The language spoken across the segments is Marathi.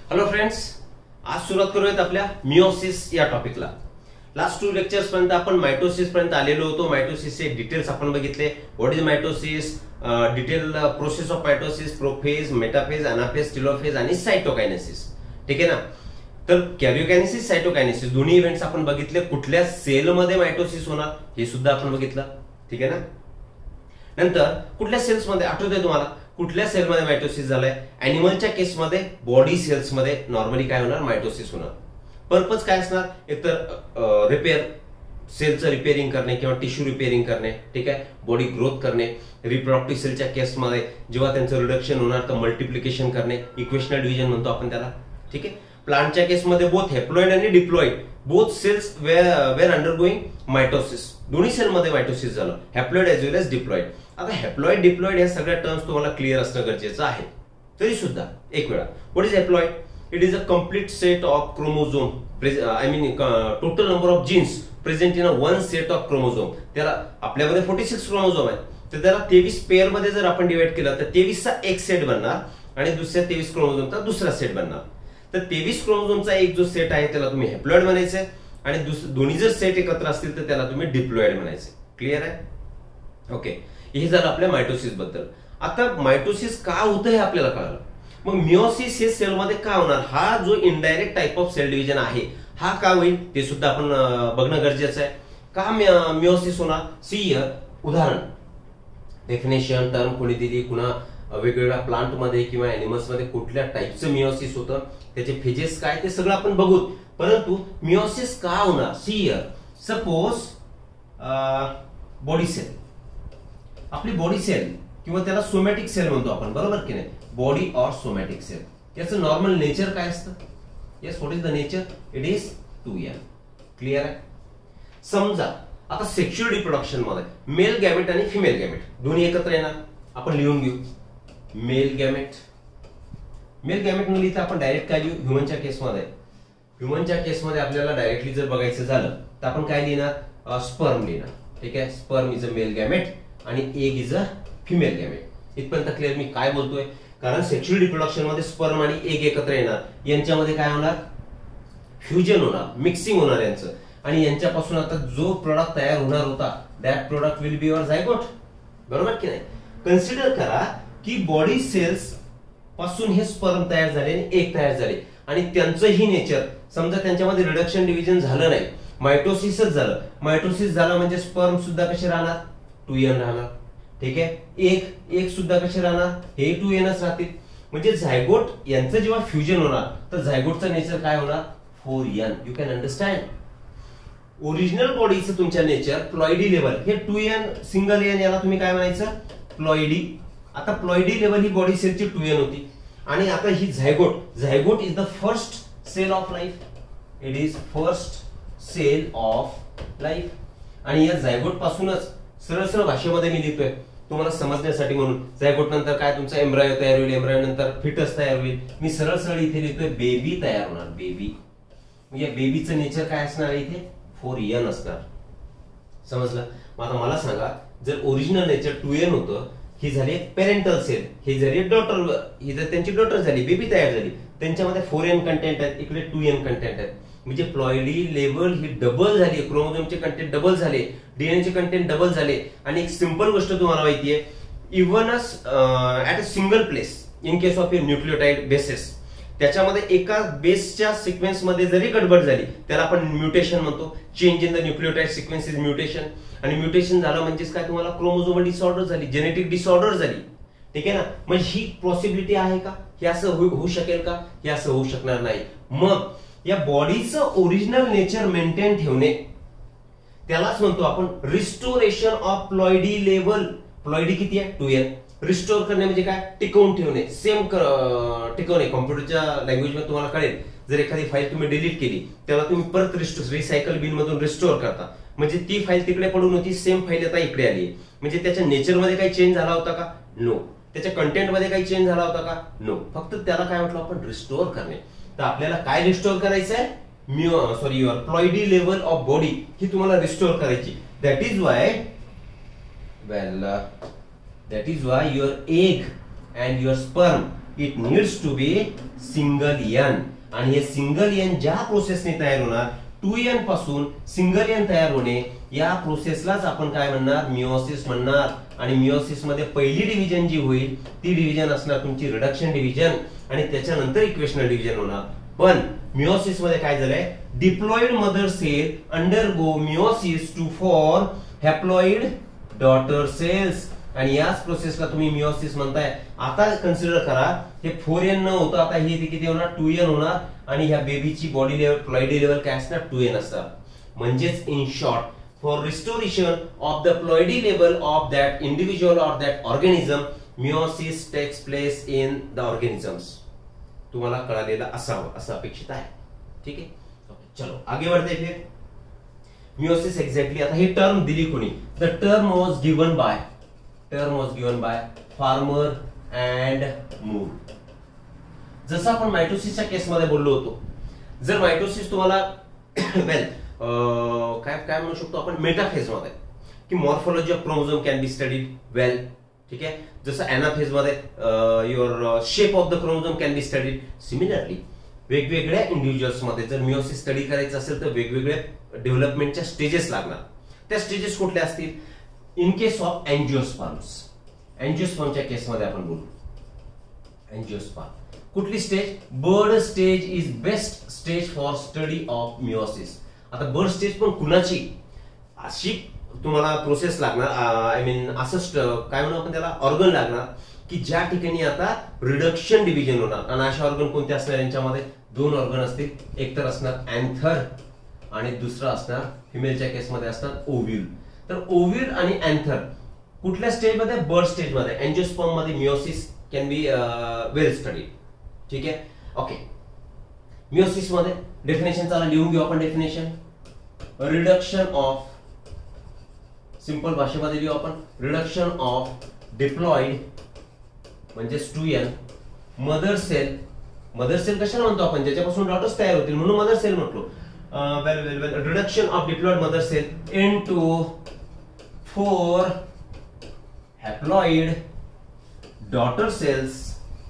हॅलो फ्रेंड्स, आज सुरुवात करूयात आपल्या मियोसिस या टॉपिकला. लास्ट 2 लेक्चर्स पर्यंत आपण मायटोसिस पर्यंत आलेलो होतो. मायटोसिसचे डिटेल्स आपण बघितले. What is mitosis, detail process of mitosis, prophase, metaphase, anaphase, telophase आणि सायटोकायनेसिस. ठीक आहे ना. तर कॅरियोकायनेसिस, सायटोकायनेसिस दोन्ही इव्हेंट्स आपण बघितले. कुठल्या सेलमध्ये मायटोसिस होणार हे सुद्धा आपण बघितलं. ठीक आहे ना. नंतर कुठल्या सेल्समध्ये आठवतंय तुम्हाला, कुठल्या सेलमध्ये मायटोसिस झालाय? अॅनिमलच्या केसमध्ये बॉडी सेल्समध्ये नॉर्मली काय होणार, मायटोसिस होणार. पर्पज काय असणार? एकतर रिपेअर, सेलचं रिपेअरिंग करणे किंवा टिश्यू रिपेअरिंग करणे. ठीक आहे. बॉडी ग्रोथ करणे. रिप्रोडक्टिव्ह सेलच्या केसमध्ये जेव्हा त्यांचं रिडक्शन होणार तर मल्टिप्लिकेशन करणे, इक्वेशनल डिव्हिजन म्हणतो आपण त्याला. ठीक आहे. प्लांटच्या केसमध्ये बोथ हॅप्लॉइड आणि diploid both cells were undergoing mitosis. दोन्ही सेलमध्ये मायटोसिस झालं, haploid as well as diploid. आता हॅप्लॉइड डिप्लॉइड या सगळ्या टर्म्स तुम्हाला क्लिअर असणं गरजेचं आहे. तरी सुद्धा एक वेळा, what is haploid? It is a complete set of chromosome, I mean total number of genes present in a one set of chromosome. त्याला आपल्यामध्ये 46 क्रोमोझोम आहेत, तर त्याला 23 पेअर मध्ये जर आपण डिवाइड केलं तर 23चा एक सेट बनणार आणि दुसऱ्या 23 क्रोमोझोमचा दुसरा सेट बनणार. तर 23 क्रोमोझोमचा एक जो सेट आहे त्याला तुम्ही हॅप्लॉइड म्हणायचे आणि दोन्ही जर सेट एकत्र असतील तर त्याला तुम्ही डिप्लॉइड म्हणायचे. क्लिअर आहे? ओके. हे झालं आपल्या मायटोसिस बद्दल. आता मायटोसिस का होतं हे आपल्याला कळलं. मग मियोसिस हे सेलमध्ये का होणार? हा जो indirect type of cell division आहे हा का होईल ते सुद्धा आपण बघणं गरजेचं आहे. का मियोसिस होणार? सी उदाहरण, डेफिनेशन, टर्म कोणी दिली, कुणा वेगवेगळ्या प्लांट मध्ये किंवा एनिमल्स मध्ये कुठल्या टाइपचं मियोसिस होतं, त्याचे फेजेस काय ते सगळं आपण बघू. परंतु मियोसिस का होणार? सी सपोज बॉडी सेल, आपली बॉडी सेल किंवा त्याला सोमॅटिक सेल म्हणतो आपण, बरोबर की नाही? बॉडी ऑर सोमॅटिक सेल, याचं नॉर्मल नेचर काय असतं? Yes, what is the nature? It is 2n. Clear आहे? समजा आता सेक्शुअल रिप्रोडक्शन मध्ये मेल गॅमेट आणि फिमेल गॅमेट दोन्ही एकत्र येणार. आपण लिहून घेऊ मेल गॅमेट. मेल गॅमेट न लिहिता आपण डायरेक्ट काय लिहू? ह्युमनच्या केसमध्ये, ह्युमनच्या केसमध्ये आपल्याला डायरेक्टली जर बघायचं झालं तर आपण काय लिहिणार? स्पर्म लिहिणार. ठीक आहे. Sperm is a male gamete आणि egg is a female gamete. इथपर्यंत क्लिअर मी काय बोलतोय? कारण सेक्शुअल रिप्रोडक्शन मध्ये स्पर्म आणि एग एकत्र येणार, यांच्यामध्ये काय होणार? फ्युजन होणार, मिक्सिंग होणार यांचं, आणि यांच्यापासून आता जो प्रोडक्ट तयार होणार होता that product will be your zygote. बरोबर की नाही? कन्सिडर करा की बॉडी सेल्स पासून हे स्पर्म तयार झाले आणि एग तयार झाले आणि त्यांचंही नेचर, समजा त्यांच्यामध्ये रिडक्शन डिव्हिजन झालं नाही, मायटोसिसच झालं. मायटोसिस झालं म्हणजे स्पर्म सुद्धा कसे राहणार? 2n राहणार. ठीक आहे. एक सुद्धा कसे राहणार? हे 2nच राहतील. म्हणजे झायगोट यांचं जेव्हा फ्युजन होणार तर झायगोटचं नेचर काय होणार? 4n. You can understand. Original बॉडीचं तुमच्या नेचर प्लॉइडी लेवल हे 2n सिंगल n, याला तुम्ही काय म्हणायचं? प्लॉइडी. आता प्लॉइडी लेवल ही बॉडी सेलची 2n होती आणि आता ही zygote is the first cell of life. It is first cell of life. आणि या झायगोट पासूनच सरळ भाषेमध्ये मी लिहितोय तुम्हाला समजण्यासाठी म्हणून. झायगोट नंतर काय तुमचा एम्ब्रायो तयार होईल, एम्ब्रायो नंतर फिटस तयार होईल. मी सरळ इथे लिहितोय बेबी तयार होणार, बेबी. या बेबीचं नेचर काय असणार आहे? इथे 4n असणार. समजलं? मग आता मला सांगा, जर ओरिजिनल नेचर 2n होतं, ही झाली पेरेंटल सेल, ही झाली डॉटर, ही जर त्यांची डॉटर झाली, बेबी तयार झाली, त्यांच्यामध्ये 4n कंटेंट आहेत, इकडे 2n कंटेंट आहेत. म्हणजे प्लॉइडी लेवल ही डबल झाली, क्रोमोझोमचे कंटेंट डबल झाले, डीएनएचे कंटेंट डबल झाले. आणि एक सिंपल गोष्ट तुम्हाला माहिती आहे, even at a single place in case of a nucleotide basis, त्याच्यामध्ये एका बेसच्या सिक्वेन्स मध्ये जरी गडबड झाली त्याला आपण म्युटेशन म्हणतो. Change in the nucleotide sequence is mutation. आणि म्युटेशन झालं म्हणजेच काय? तुम्हाला क्रोमोझोमल डिसऑर्डर झाली, जेनेटिक डिसऑर्डर झाली. ठीक आहे ना. म्हणजे ही पॉसिबिलिटी आहे का? हे असं होऊ शकेल का? हे असं होऊ शकणार नाही. मग या बॉडीचं ओरिजिनल नेचर मेंटेन ठेवणे त्यालाच म्हणतो आपण restoration of ploidy level. Ploidy किती आहे? 2n. रिस्टोर करणे म्हणजे काय? टिकवून ठेवणे, सेम टिकवणे. कॉम्प्युटरच्या लँग्वेज मध्ये तुम्हाला कळेल, जर एखादी फाईल तुम्ही डिलीट केली त्याला तुम्ही परत रिसायकल बिन मधून रिस्टोर करता, म्हणजे ती फाईल तिकडे पडून होती, सेम फाईल आता इकडे आली. म्हणजे त्याच्या नेचरमध्ये काही चेंज झाला होता का? नो. त्याच्या कंटेंट मध्ये काही चेंज झाला होता का? नो. फक्त त्याला काय म्हटलं आपण? रिस्टोर करणे. तर आपल्याला काय रिस्टोर करायचं आहे? Your ploidy level of body ही तुम्हाला रिस्टोर करायची. That is why your egg and your sperm it needs to be single N, आणि हे सिंगल एन ज्या प्रोसेसने तयार होणार 2n पासून सिंगल एन तयार होणे, या प्रोसेसलाच आपण काय म्हणणार, मिओसिस म्हणणार. आणि मिओसिस मध्ये पहिली डिव्हिजन जी होईल ती डिव्हिजन असणार तुमची रिडक्शन डिव्हिजन, आणि त्याच्यानंतर इक्वेशनल डिव्हिजन होणार. पण मिओसिस मध्ये काय झालंय, diploid mother cell undergo meiosis to form haploid daughter cells, आणि याच प्रोसेसला तुम्ही मिओसिस म्हणताय. आता कन्सिडर करा, हे 4n न होता आता हे किती होणार, 2n होणार, आणि ह्या बेबीची बॉडी लेवल प्लॉइडी लेवल काय असणार, 2n असणार. म्हणजेच in short, for restoration of the ploidy level of that individual or that organism, meiosis takes place in the organisms. तुम्हाला कळालेलं असावं असं अपेक्षित आहे. ठीक आहे, चलो आगे बढ़ते फिर. मिओसिस एक्झॅक्टली, आता ही टर्म दिली कोणी, the term was given by Farmer and Moore. जसं आपण मायटोसिसच्या केसमध्ये बोललो होतो, जर मायटोसिस तुम्हाला वेल काय म्हणू शकतो आपण, मेटाफेज मध्ये, की morphology of chromosome can be studied well. ठीक आहे, जसं एनाफेज मध्ये your shape of the chromosome can be studied. Similarly वेगवेगळ्या इंडिव्हिज्युअल्स मध्ये जर मिओसिस स्टडी करायचं असेल तर वेगवेगळ्या डेव्हलपमेंटच्या स्टेजेस लागणार. त्या स्टेजेस कुठल्या असतील, इन केस ऑफ अँजिओस्पर्मच्या केसमध्ये आपण बोलू. अँजिओस्पर्म कुठली stage, bud stage is best stage for study of meiosis. आता बर्ड स्टेज पण कुणाची, अशी तुम्हाला प्रोसेस लागणार, आय मीन असं काय म्हणू आपण त्याला, ऑर्गन लागणार, की ज्या ठिकाणी आता रिडक्शन डिव्हिजन होणार. आणि अशा ऑर्गन कोणते असणार, यांच्यामध्ये 2 ऑर्गन असतील, एक तर असणार अँथर आणि दुसरा असणार फिमेलच्या केसमध्ये असणार ओव्ह्यूल. तर ओव्ह्यूल आणि अँथर कुठल्या स्टेजमध्ये, बर्ड स्टेजमध्ये. अँजिओस्पर्म मध्ये meiosis can be well study. ठीक आहे, ओके. मिओसिस मध्ये डेफिनेशन चला लिहून घेऊ आपण. डेफिनेशन, रिडक्शन ऑफ, सिंपल भाषेमध्ये लिहू आपण, रिडक्शन ऑफ डिप्लॉइड म्हणजे 2n mother sale. Mother sale कशाला म्हणतो आपण, ज्याच्यापासून डॉटर्स तयार होतील म्हणून मदर सेल म्हटलो. Well reduction of diploid mother cell into 4 haploid daughter cells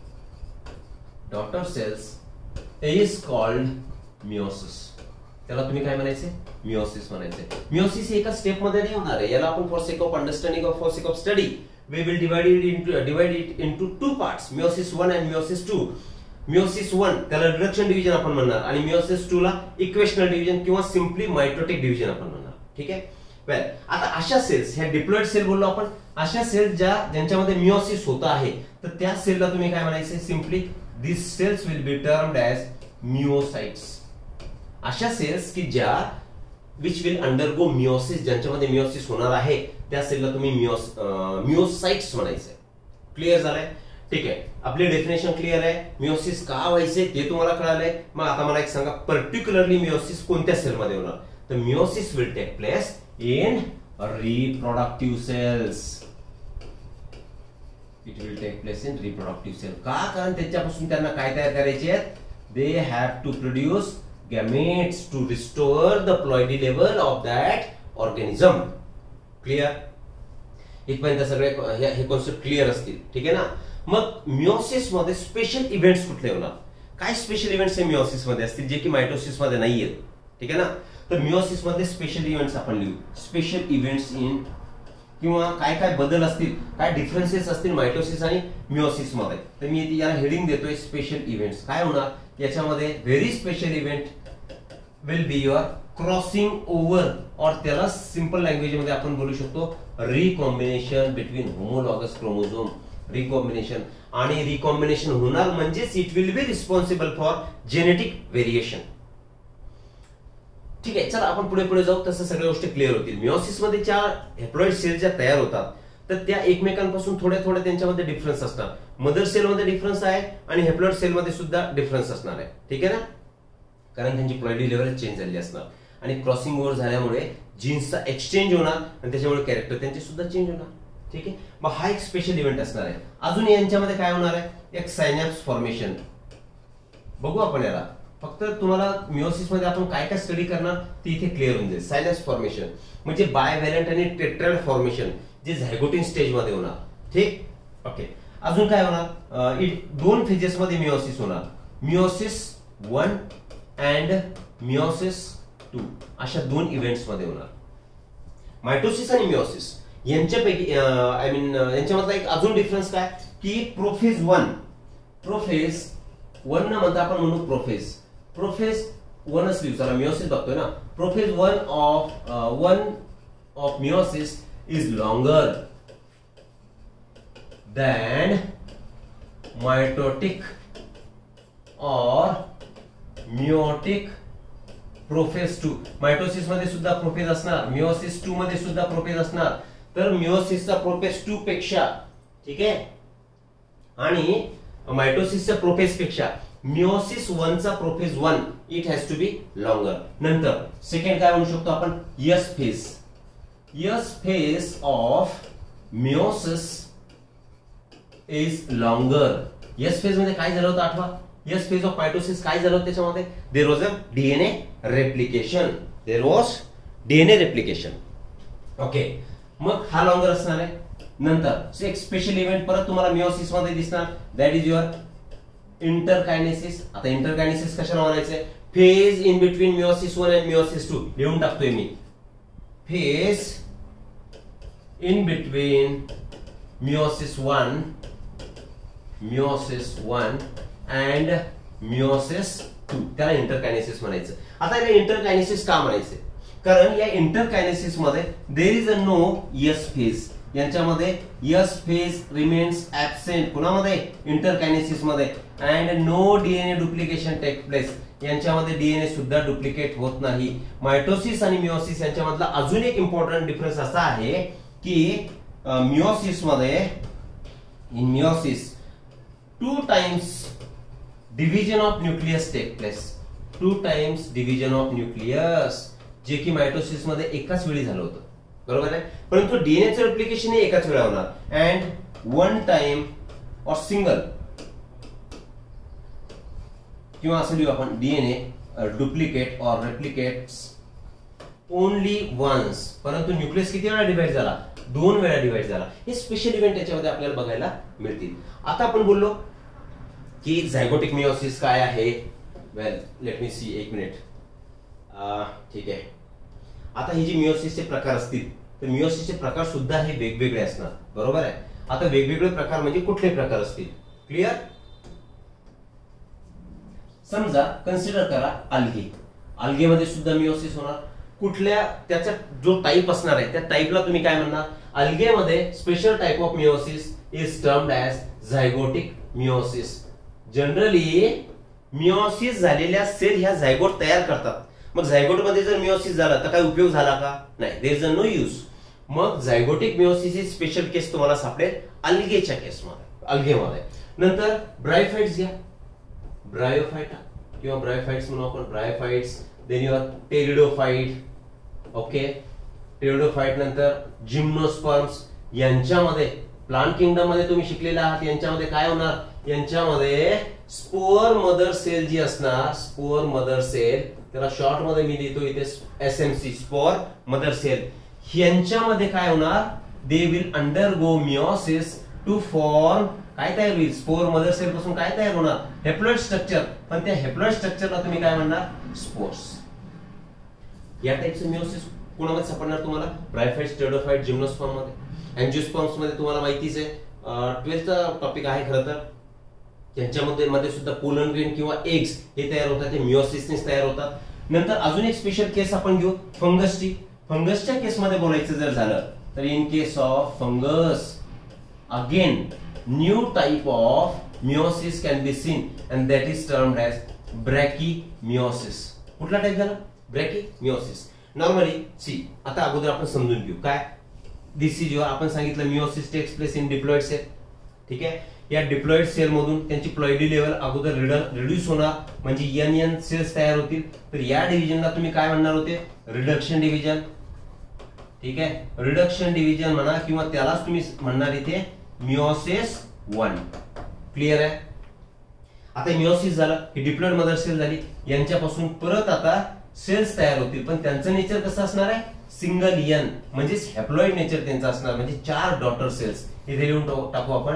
is called meiosis. त्याला तुम्ही काय म्हणायचे, मिओसिस म्हणायचे. मिओसिस एका स्टेप मध्ये नाही होणार आहे, याला आपण for sake of understanding of for sake of study we will divide it into 2 parts, meiosis 1 and meiosis 2. meiosis 1 त्याला रिडक्शन डिव्हिजन आपण म्हणणार, आणि meiosis 2 ला इक्वेशनल डिव्हिजन किंवा सिंपली मायटोटिक डिव्हिजन आपण म्हणणार. ठीक आहे, वेल आता अशा सेल्स, ह्या डिप्लॉइड सेल बोललो आपण, अशा सेल्स ज्यांच्यामध्ये मिओसिस होत आहे, तर त्या सेलला तुम्ही काय म्हणायचे, simply this cells will be termed as meiocytes. अशा सेल्स की ज्या विच विल अंडरगो मिओसिस, ज्यांच्यामध्ये मिओसिस होणार आहे, त्या सेलला तुम्ही मिओसाइट्स म्हणायचे. क्लिअर झालंय? ठीक आहे, आपली डेफिनेशन क्लिअर आहे. मिओसिस का व्हायचे ते तुम्हाला कळालंय. मग आता मला एक सांगा, पर्टिक्युलरली मिओसिस कोणत्या सेलमध्ये होणार, तर meiosis will take place in reproductive cells. It will take place in reproductive cell. का, कारण त्याच्यापासून त्यांना काय तयार करायचे आहेत, they have to produce gametes to restore the ploidy level of that organism. Clear? इथपर्यंत सगळे हे कॉन्सेप्ट क्लिअर असतील. ठीक आहे ना. मग मिओसिस मध्ये स्पेशल इव्हेंट्स कुठले होणार, काय स्पेशल इव्हेंट्स हे मिओसिस मध्ये असतील जे की मायटोसिस मध्ये नाही आहेत. ठीक आहे ना. तर मिओसिस मध्ये स्पेशल इव्हेंट्स आपण लिहू, स्पेशल इव्हेंट्स इन, किंवा काय काय बदल असतील, काय डिफरन्सेस असतील मायटोसिस आणि मिओसिस मध्ये. तर मी याला हेडिंग देतोय स्पेशल इव्हेंट्स. काय होणार याच्यामध्ये, very special event will be your crossing over, और त्याला सिंपल लँग्वेज मध्ये आपण बोलू शकतो recombination between homologous chromosome. Recombination, आणि रिकॉम्बिनेशन होणार म्हणजेच it will be responsible for genetic variation. ठीक आहे, चला आपण पुढे पुढे जाऊ, तसं सगळ्या गोष्टी क्लिअर होतील. मिओसिस मध्ये ज्या हॅप्लॉइड सेल ज्या तयार होतात, तर त्या एकमेकांपासून थोड्या थोड्या त्यांच्यामध्ये डिफरन्स असणार. मदर सेल मध्ये डिफरन्स आहे आणि हॅप्लॉइड सेल मध्ये सुद्धा डिफरन्स असणार आहे. ठीक आहे ना, कारण त्यांची प्लॉइडी लेवल चेंज झाली असणार, आणि क्रॉसिंग ओव्हर झाल्यामुळे जीन्सचा एक्सचेंज होणार, आणि त्याच्यामुळे कॅरेक्टर त्यांचे सुद्धा चेंज होणार. ठीक आहे, मग हा एक स्पेशल इव्हेंट असणार आहे. अजून यांच्यामध्ये काय होणार आहे, एक सायनॅप्स फॉर्मेशन. बघू आपण याला, फक्त तुम्हाला मिओसिस मध्ये आपण काय काय स्टडी करणार ते इथे क्लिअर होऊन जाईल. सायनॅप्स फॉर्मेशन म्हणजे बायव्हॅलंट आणि टेट्राइड फॉर्मेशन, जे झायगोटिन स्टेज मध्ये होणार. ठीक, ओके. अजून काय होणार, दोन फेजेस मध्ये मिओसिस होणार, मिओसिस 1 अँड मिओसिस 2 अशा दोन इव्हेंट्स मध्ये होणार. मायटोसिस आणि मिओसिस यांच्यापैकी आय मीन यांच्यामधला एक अजून डिफरन्स काय की प्रोफेज 1 ना म्हणता आपण म्हणू प्रोफेज 1च लिहू. चला मिओसिस बघतोय ना. Prophase 1 of meiosis is longer than mitotic or meiotic prophase 2. Mitosis मध्ये सुद्धा प्रोफेज असणार, मिओसिस 2 मध्ये सुद्धा प्रोफेज असणार. तर मिओसिसचा प्रोफेज 2 पेक्षा, ठीक आहे, आणि मायटोसिसच्या प्रोफेज पेक्षा मिओसिस 1 चा prophase 1 it has to be longer. नंतर सेकंड काय म्हणू शकतो आपण, S phase of meiosis is longer. S phase मध्ये काय झालं होतं आठवा, यस फेज ऑफ मायटोसिस काय झालं होतं त्याच्यामध्ये, there was a DNA replication. Okay, मग हा लॉंगर असणार आहे. नंतर एक स्पेशल इव्हेंट परत तुम्हाला मिओसिस मध्ये दिसणार, दॅट इज युअर इंटरकायनेसिस. आता इंटरकायनेसिस कशाला म्हणायचंय, phase in between meiosis 1 and meiosis 2 लिहून टाकतोय मी. Phase in between meiosis 1 and meiosis 2 त्याला इंटरकायनेसिस म्हणायचं. आता या इंटरकायनेसिस का म्हणायचं, कारण या इंटरकायनेसिस मध्ये there is a no S phase. यांच्यामध्ये यस फेज रिमेन्स ऍब्सेंट कुणामध्ये, इंटरकायनेसिस मध्ये. And no DNA duplication take place, यांच्यामध्ये डीएनए सुद्धा डुप्लिकेट होत नाही. मायटोसिस आणि मिओसिस यांच्यामधला अजून एक इम्पॉर्टंट डिफरन्स असा आहे की मिओसिस मध्ये, in meiosis 2 times division of nucleus take place, 2 times division of nucleus, जे की मायटोसिस मध्ये एकाच वेळी झालं होतं, बरोबर आहे. परंतु डीएनएचं रिप्लिकेशन हे एकाच वेळा होणार. अँड 1 time और सिंगल, किंवा असं लिहू आपण, डीएनए डुप्लिकेट और रेप्लिकेट्स ओनली वन्स. परंतु न्यूक्लियस किती वेळा डिवाइड झाला, 2 वेळा डिवाइड झाला. हे स्पेशल इव्हेंट याच्यामध्ये आपल्याला बघायला मिळतील. आता आपण बोललो की झायगोटिक मिओसिस काय आहे. वेल लेट मी सी, एक मिनिट. ठीक आहे, आता हे जे मिओसिसचे प्रकार असतील तर मिओसिसचे प्रकार सुद्धा हे वेगवेगळे असणार, बरोबर आहे. आता वेगवेगळे प्रकार म्हणजे कुठले प्रकार असतील, क्लिअर. समजा कन्सिडर करा अल्गेमध्ये सुद्धा मिओसिस होणार. कुठल्या त्याचा जो टाइप असणार आहे त्या टाइपला तुम्ही काय म्हणणार, अल्गेमध्ये special type of meiosis is termed as zygotic meiosis. Generally meiosis झालेल्या सेल ह्या झायगोट तयार करतात. मग झायगोट मध्ये जर मिओसिस झाला तर काय उपयोग झाला का, नाही, देयर इज नो यूज. मग झायगोटिक मिओसिस ही स्पेशल केस तुम्हाला सापडेल अल्गेच्या केसमध्ये, अल्गेमध्ये. नंतर ब्रायोफाइट्स घ्या, ब्रायोफाइट किंवा ब्रायोफाइट्स म्हणून आपण, bryophytes. Then your pteridophyte, okay, pteridophyte. नंतर जिम्नोस्पर्म्स. यांच्यामध्ये प्लांट किंगडम मध्ये तुम्ही शिकलेला आहात, यांच्यामध्ये काय होणार, यांच्यामध्ये स्पोअर मदर सेल जी असणार, स्पोअर मदर सेल, त्याला शॉर्ट मध्ये मी लिहितो इथे एसएमसी, स्पोअर मदर सेल. यांच्यामध्ये काय होणार, they will undergo meiosis to form, काय तयार होईल, स्पोअर मदर सेल पासून काय तयार होणार, हेप्लॉइड स्ट्रक्चर. पण त्या हेप्लॉइड स्ट्रक्चरला तुम्ही काय म्हणणार, स्पोर्स. या टाइपचे मिओसिस कोणामध्ये सापडणार तुम्हाला, ब्रायोफाइट्स, टेरिडोफाइट, जिम्नोस्पर्म मध्ये. अँजिओस्पर्म्स मध्ये तुम्हाला माहितीच आहे, 12th टॉपिक आहे खरं तर. त्यांच्यामध्ये सुद्धा पोलन ग्रेन किंवा एग्स हे तयार होतात, ते मिओसिसनेच तयार होतात. नंतर अजून एक स्पेशल केस आपण घेऊ, फंगसची. फंगसच्या केसमध्ये बोलायचं जर झालं तर in case of fungus again new type of meiosis can be seen and that is termed as brachymeiosis. कुठला टाइप झाला, ब्रॅकीमिओसिस. नॉर्मली सी, आता अगोदर आपण समजून घेऊ काय दिस इज युअर, आपण सांगितलं meiosis takes place in diploid cell, ठीक आहे. या डिप्लॉइड सेल मधून त्यांची प्लॉइडी लेवल अगोदर रिड्यूस होणार, म्हणजे एन सेल्स तयार होतील. तर या डिव्हिजनला तुम्ही काय म्हणणार होते, रिडक्शन डिव्हिजन, ठीक आहे. रिडक्शन डिव्हिजन म्हणा किंवा त्यालाच तुम्ही म्हणणार इथे मिओसिस 1. क्लिअर आहे. आता मिओसिस झालं, ही डिप्लॉइड मदर सेल झाली, यांच्यापासून परत आता सेल्स तयार होतील. पण त्यांचं नेचर कसं असणार आहे, सिंगल एन, म्हणजे हॅप्लॉइड नेचर त्यांचं असणार, म्हणजे 4 डॉटर सेल्स. इथे लिहून टाकू आपण,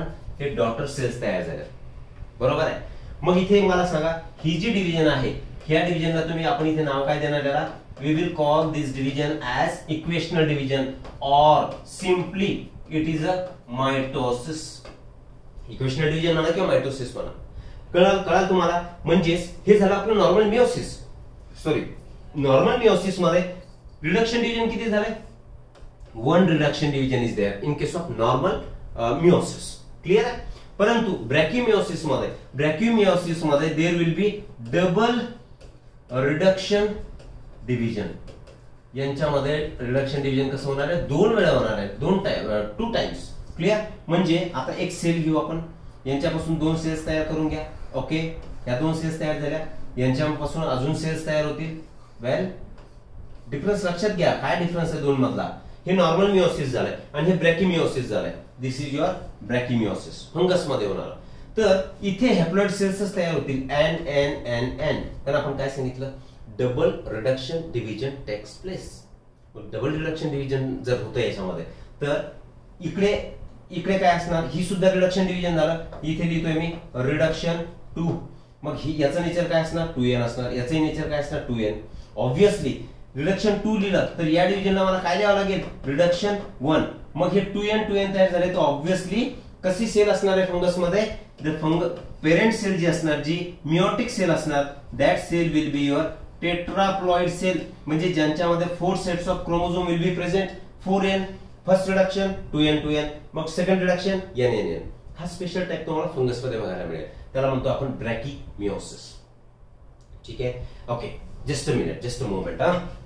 हे डॉटर सेल्स तयार झाल्या, बरोबर आहे. मग इथे मला सांगा ही जी डिव्हिजन आहे ह्या डिव्हिजनला तुम्ही आपण इथे नाव काय देणार त्याला, we will call this division as equational division or simply it is a mitosis. Equational division म्हणा किंवा मायटोसिस म्हणा, कळाल तुम्हाला. म्हणजेच हे झालं आपलं नॉर्मल मिओसिस. नॉर्मल मिओसिस मध्ये रिडक्शन डिव्हिजन किती झाले, 1 reduction division is there in case of normal meiosis. Clear आहे. परंतु ब्रॅकिमिओसिस मध्ये there will be double reduction division. यांच्यामध्ये रिडक्शन डिव्हिजन कसं होणार आहे, 2 वेळा होणार आहे, 2 टाइम्स. क्लियर. म्हणजे आता एक सेल घेऊ आपण, यांच्यापासून 2 सेल्स तयार करून घ्या. ओके, या 2 सेल्स तयार झाल्या, यांच्यापासून अजून सेल्स तयार होतील. वेल, डिफरन्स लक्षात घ्या, काय डिफरन्स आहे 2 मधला. हे नॉर्मल मिओसिस झालंय आणि हे ब्रॅकिमिओसिस झालंय. This is your brachymeiosis, fungus मध्ये होणार. तर इथे हॅप्लॉइड सेल्सच तयार होतील, एन. तर आपण काय सांगितलं, double reduction division takes place. Double reduction division जर होतं याच्यामध्ये, तर इकडे काय असणार, ही सुद्धा रिडक्शन डिव्हिजन झालं. इथे लिहितोय मी रिडक्शन 2. मग ही याचं नेचर काय असणार, 2n असणार. याचं नेचर काय असणार, 2n. ऑब्विसली रिडक्शन 2 लिहिलं तर या डिव्हिजनला मला काय लिहावं लागेल, रिडक्शन 1. मग हे 2n तयार झाले, तर ऑब्विसली कशी सेल असणार आहे फंगस मध्ये, पेरेंट सेल जी असणार, जी मिओटिक सेल असणार, that cell will be your tetraploid cell. म्हणजे ज्यांच्यामध्ये 4 sets of chromosome will be present. 4n first reduction 2n, मग सेकंड रिडक्शन n. हा स्पेशल टाइप तुम्हाला फंगस मध्ये बघायला मिळेल, त्याला म्हणतो आपण ब्रॅकिमिओसिस. ठीक आहे. Okay, just a minute, just a moment.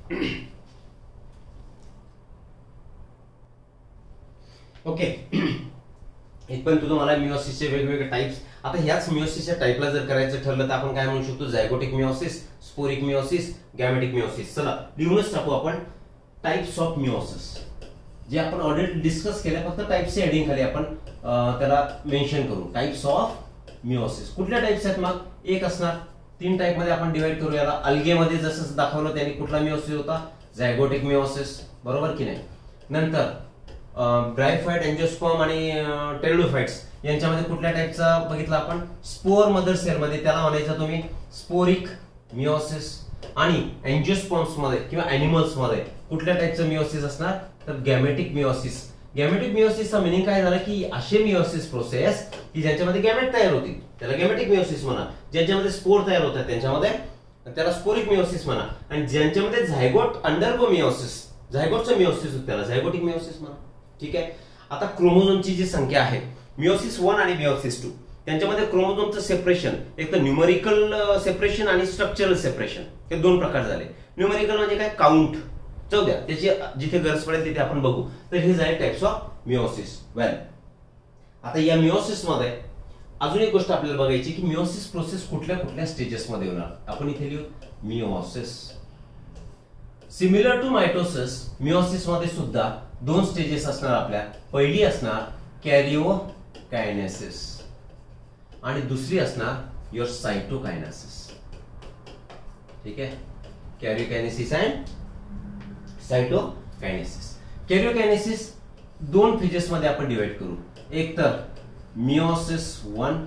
Okay, इथपर्यंत तुम्हाला मिओसिसचे वेगवेगळे टाइप्स. आता ह्याच मिओसिसच्या टाइपला जर करायचं ठरलं तर आपण काय म्हणू शकतो, zygotic meiosis, sporic meiosis, gametic meiosis. चला लिहूनच टाकू आपण टाइप्स ऑफ मिओसिस, जे आपण ऑलरेडी डिस्कस केल्या, फक्त टाइप्सच्या हेडिंग खाली आपण त्याला मेन्शन करू. टाइप्स ऑफ मिओसिस कुठल्या टाइप्स आहेत, मग एक असणार. 3 टाइप मध्ये आपण डिवाइड करू याला. अल्गेमध्ये जसं दाखवलं त्यांनी कुठला मिओसिस होता, झायगोटिक मिओसिस, बरोबर की नाही. नंतर ब्रायफाइट, एंजिओस्पर्म आणि टेरिडोफाइट्स यांच्यामध्ये कुठल्या टाइपचा बघितला आपण, स्पोर मदर सेल मध्ये, त्याला म्हणायचं तुम्ही स्पोरिक मिओसिस. आणि एंजिओस्पर्म्स मध्ये किंवा एनिमल्स मध्ये कुठल्या टाइपचं मिओसिस असणार, तर गॅमेटिक मिओसिस. गॅमेटिक मिओसिसचा मिनिंग काय झालं, की असे मिओसिस प्रोसेस की ज्यांच्यामध्ये गॅमेट तयार होतील त्याला गॅमेटिक मिओसिस म्हणा. ज्यांच्यामध्ये स्पोर तयार होतात त्यांच्यामध्ये त्याला स्पोरिक मिओसिस म्हणा. आणि ज्यांच्यामध्ये झायगोट अंडरगो मिओसिस, झायगोटचं मिओसिस होतं त्याला झायगोटिक मिओसिस म्हणा. ठीक आहे. आता क्रोमोझोमची जी संख्या आहे, मिओसिस 1 आणि मिओसिस 2, त्यांच्यामध्ये क्रोमोझोमचं सेपरेशन, एक तर न्यूमरिकल सेपरेशन आणि स्ट्रक्चरल सेपरेशन, हे 2 प्रकार झाले. न्यूमरिकल म्हणजे काय, काउंट, जाऊ द्या, त्याची जिथे गरज पडेल तिथे आपण बघू. तर हे झाले टाइप्स ऑफ मिओसिस. वेल, आता या मिओसिस मध्ये अजून एक गोष्ट आपल्याला बघायची की मिओसिस प्रोसेस कुठल्या कुठल्या स्टेजेस मध्ये होणार. आपण इथे लिहू meiosis. Similar to mitosis, meiosis मध्ये सुद्धा 2 स्टेजेस असणार आपल्या. पहिली असणार कॅरिओकायनेसिस आणि दुसरी असणार युअर सायटोकायनेसिस. ठीक आहे, karyokinesis and cytokinesis. Karyokinesis 2 phases मध्ये आपण डिवाइड करू. एक तर मिओसिस 1,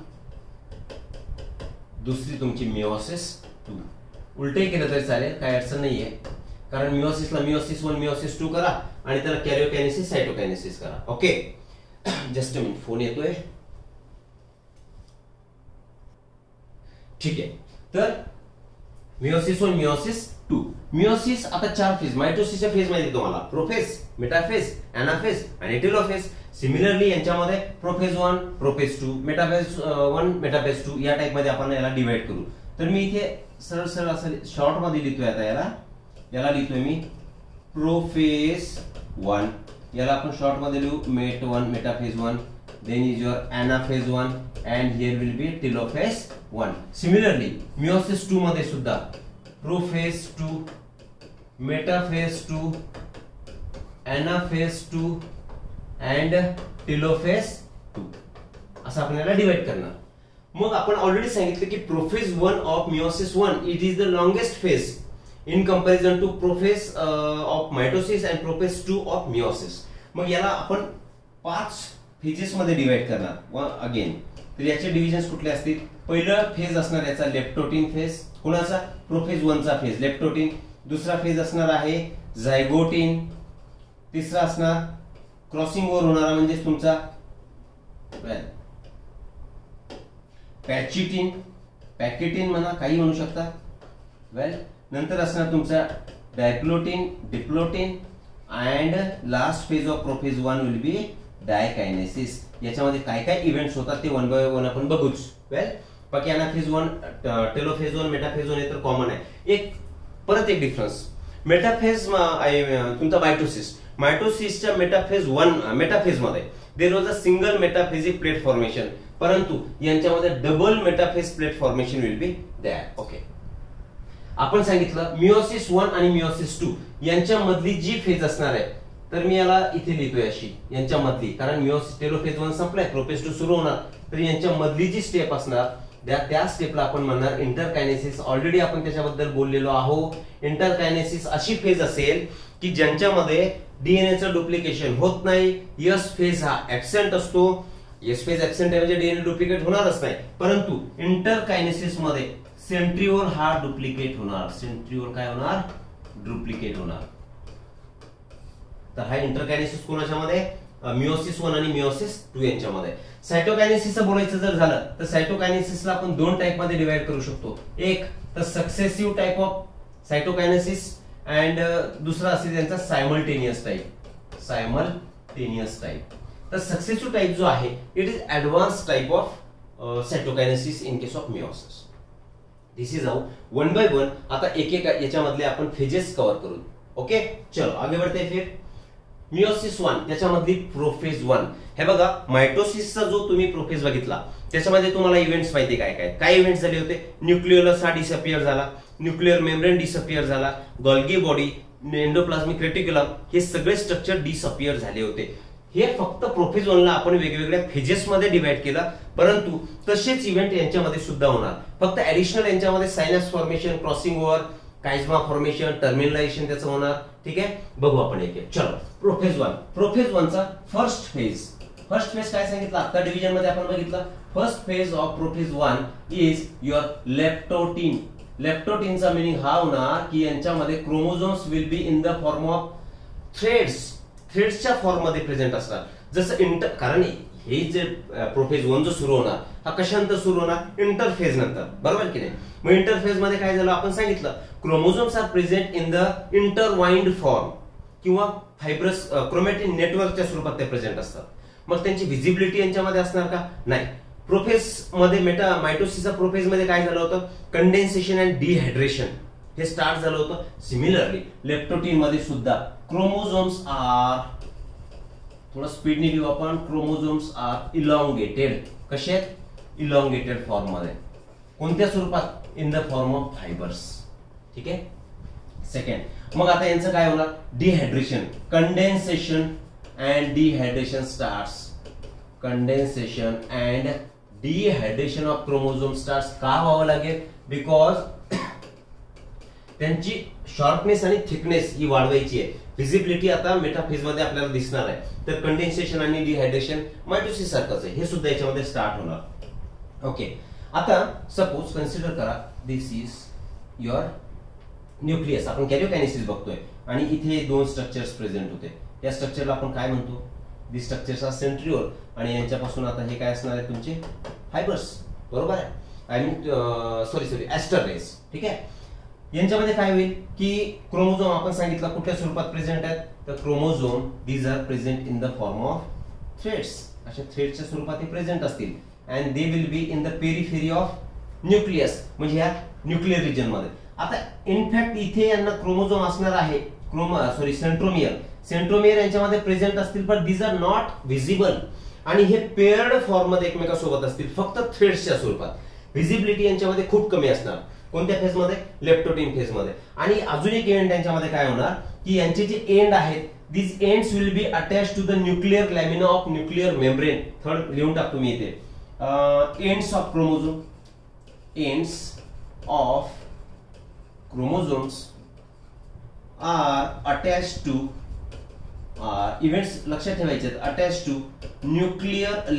दुसरी तुमची मिओसिस 2. उलटे केलं तरी चालेल, काही अडचण नाहीये, कारण मिओसिसला मिओसिस 1 मिओसिस 2 करा आणि त्याला कॅरिओकायनेसिस सायटोकायनेसिस करा. Okay, just a minute, phone येतोय. ठीक आहे. तर मिओसिस 1 मिओसिस 2. मिओसिस आता 4 फेज, मायटोसिसच्या फेज मध्ये तुम्हाला प्रोफेज, मेटाफेज, एनाफेज आणि टेलोफेज. सिमिलरली यांच्यामध्ये प्रोफेज 1, प्रोफेज 2, मेटाफेज 1, मेटाफेज 2 या टाइप मध्ये आपण याला डिवाइड करू. तर मी इथे सरळ सरळ असं शॉर्ट मध्ये लिहितोय. आता याला लिहितोय मी प्रोफेज 1, याला आपण शॉर्ट मध्ये लिहू met 1, metaphase 1, then is your anaphase 1 and here will be telophase 1. Similarly meiosis 2 मध्ये सुद्धा prophase 2, metaphase 2, anaphase 2 and telophase 2 असं आपण याला डिवाइड करणार. मग आपण ऑलरेडी सांगितलं की prophase 1 of meiosis 1 it is the longest phase in comparison to prophase of mitosis and prophase 2 of meiosis. मग याला आपण 5 फेजेस मध्ये डिवाइड करणार अगेन, तर याचे डिव्हिजन्स कुठले असतील? पहिलं फेज असणार याचा लेप्टोटीन फेज, कोणाचा? प्रोफेज 1 चा फेज लेप्टोटीन. दुसरा फेज असणार आहे झायगोटीन. तिसरा असणार क्रॉसिंग ओव्हर होणारा म्हणजे तुमचा पॅचिटिन, पॅकेटिन म्हणा, काही म्हणू शकता. वेल, नंतर असणार तुमचा diplotene, diplotene and last phase of prophase 1 will be diakinesis. याच्यामध्ये काय काय इव्हेंट्स होतात ते वन बाय वन आपण बघूच. वेल, बाकी अनाफेज 1, टेलोफेज 1, मेटाफेज 1 हे तर कॉमन आहे. एक परत एक डिफरन्स, मेटाफेज तुमचा मायटोसिस, मायटोसिसच्या मेटाफेज 1 मेटाफेज मध्ये there was a single metaphasic plate formation, परंतु यांच्यामध्ये double metaphase plate formation will be there. Okay, आपण सांगितलं मिओसिस 1 आणि मिओसिस 2 यांच्या मधली जी फेज असणार आहे, तर मी याला इथे लिहितोय अशी यांच्या मधली, कारण मिओसिस टेलोफेज 1 संपलाय, प्रोफेज 2 सुरू होणार, तर यांच्या मधली जी स्टेप असणार त्या स्टेपला आपण म्हणणार इंटरकायनेसिस. ऑलरेडी आपण त्याच्याबद्दल बोललेलो आहोत. इंटरकायनेसिस अशी फेज असेल की ज्यांच्यामध्ये डीएनएचं डुप्लिकेशन होत नाही. यस फेज हा ऍब्सेंट असतो. यस फेज ऍब्सेंट आहे म्हणजे डीएनए डुप्लिकेट होणारच नाही, परंतु इंटरकायनेसिस मध्ये सेंट्रिओल हा डुप्लिकेट होणार. सेंट्रिओल काय होणार? डुप्लिकेट होणार. तर हा इंटरकायनेसिस कोणाच्या मध्ये? मिओसिस 1 आणि मिओसिस 2 यांच्यामध्ये. सायटोकायनेसिसचं बोलायचं जर झालं तर सायटोकायनेसिसला आपण 2 टाइप मध्ये डिवाइड करू शकतो. एक तर successive type of cytokinesis and दुसरा असेल त्यांचा सायमल्टेनियस टाइप. Simultaneous type. तर सक्सेसिव्ह टाइप जो आहे it is advance type of cytokinesis in case of meiosis. This is how one by one आता एक एक याच्यामधले आपण फेजेस कव्हर करू. ओके, चलो आगे बढ़ते हैं. फिर मिओसिस 1 त्याच्यामधली प्रोफेज 1. हे बघा, मायटोसिसचा जो तुम्ही प्रोफेज बघितला त्याच्यामध्ये तुम्हाला इव्हेंट्स माहिती काय इव्हेंट्स झाले होते? न्यूक्लियोलस हा डिसअपियर झाला, न्यूक्लिअर मेम्ब्रेन डिसअपियर झाला, गॉल्गी बॉडी, एंडोप्लाझ्मिक रेटिक्युलम हे सगळे स्ट्रक्चर डिसअपियर झाले होते. हे फक्त प्रोफेज 1 ला आपण वेगवेगळ्या फेजेस मध्ये डिवाइड केलं, परंतु तसेच इव्हेंट यांच्यामध्ये सुद्धा होणार. फक्त ऍडिशनल यांच्यामध्ये synapse formation, crossing over, chiasma formation, terminalization त्याचं होणार. ठीक आहे, बघू आपण एक एक. चलो, प्रोफेज 1. प्रोफेज 1 चा फर्स्ट फेज काय सांगितलं आता डिव्हिजन मध्ये आपण बघितलं. First phase of prophase 1 is your leptotene. लेप्टोटीनचा मीनिंग हा होणार की यांच्यामध्ये chromosomes will be in the form of थ्रेड्सच्या फॉर्म मध्ये प्रेझेंट असतात. जसं कारण हे जे प्रोफेज 1 जो सुरू होणार हा कशानंतर सुरू होणार? इंटरफेज नंतर, बरोबर की नाही? मग इंटरफेज मध्ये काय झालं आपण सांगितलं, chromosomes are present in the intertwined form किंवा फायब्रस क्रोमॅटिन नेटवर्कच्या स्वरूपात ते प्रेझेंट असतात. मग त्यांची व्हिजिबिलिटी यांच्यामध्ये असणार का? नाही. प्रोफेज मध्ये मायटोसिसच्या प्रोफेज मध्ये काय झालं होतं? कंडेन्सेशन अँड डिहायड्रेशन हे स्टार्ट झालं होतं. सिमिलरली लेप्टोटीन मध्ये सुद्धा क्रोमोझोम्स आर, थोडं स्पीडने लिहू आपण, क्रोमोझोम्स आर इलॉंगेटेड. कसे आहेत? इलॉंगेटेड फॉर्म मध्ये. कोणत्या स्वरूपात? In the form of fibres. ठीक आहे. सेकंड, मग आता यांचं काय होणार? Dehydration, condensation and dehydration starts. Condensation and dehydration of chromosome starts. का व्हावं लागेल? बिकॉज त्यांची शॉर्पनेस आणि थिकनेस ही वाढवायची आहे. व्हिजिबिलिटी आता मेटाफेज मध्ये आपल्याला दिसणार आहे. तर कंडेन्सेशन आणि डिहायड्रेशन मायटोसिस सारखंच आहे, हे सुद्धा याच्यामध्ये स्टार्ट होणार. ओके, आता सपोज कन्सिडर करा दिस इज युअर न्यूक्लियस. आपण कॅरिओकायनेसिस बघतोय आणि इथे 2 स्ट्रक्चर्स प्रेझेंट होते. या स्ट्रक्चरला आपण काय म्हणतो? दिस स्ट्रक्चर्स आर सेंट्रिओल आणि यांच्यापासून आता हे काय असणार आहे? तुमचे फायबर्स, बरोबर आहे. I mean sorry aster rays. ठीक आहे. यांच्यामध्ये काय होईल की क्रोमोझोम आपण सांगितलं कुठल्या स्वरूपात प्रेझेंट आहेत? तर chromosome these are present in the form of threads. अशा थ्रेड्सच्या स्वरूपात ते प्रेझेंट असतील and they will be in the periphery of nucleus, म्हणजे या न्यूक्लियर रिजन मध्ये. आता इनफॅक्ट इथे यांना क्रोमोझोम असणार आहे, सेंट्रोमियर यांच्यामध्ये प्रेझेंट असतील, पण दीज आर नॉट व्हिजिबल आणि हे पेअर्ड फॉर्म मध्ये एकमेकांसोबत असतील, फक्त थ्रेड्सच्या स्वरूपात. व्हिजिबिलिटी यांच्यामध्ये खूप कमी असणार. कोणत्या फेज मध्ये? लेप्टोटीन फेज मध्ये. आणि अजून एक एंड यांच्यामध्ये काय होणार की यांचे जे एंड आहेत, these ends will be attached to the nuclear lamina of nuclear membrane. Third लिहून टाकतो मी इथे. Ends of chromosome, ends of chromosomes are attached to events लक्षात ठेवायचे, attached to nuclear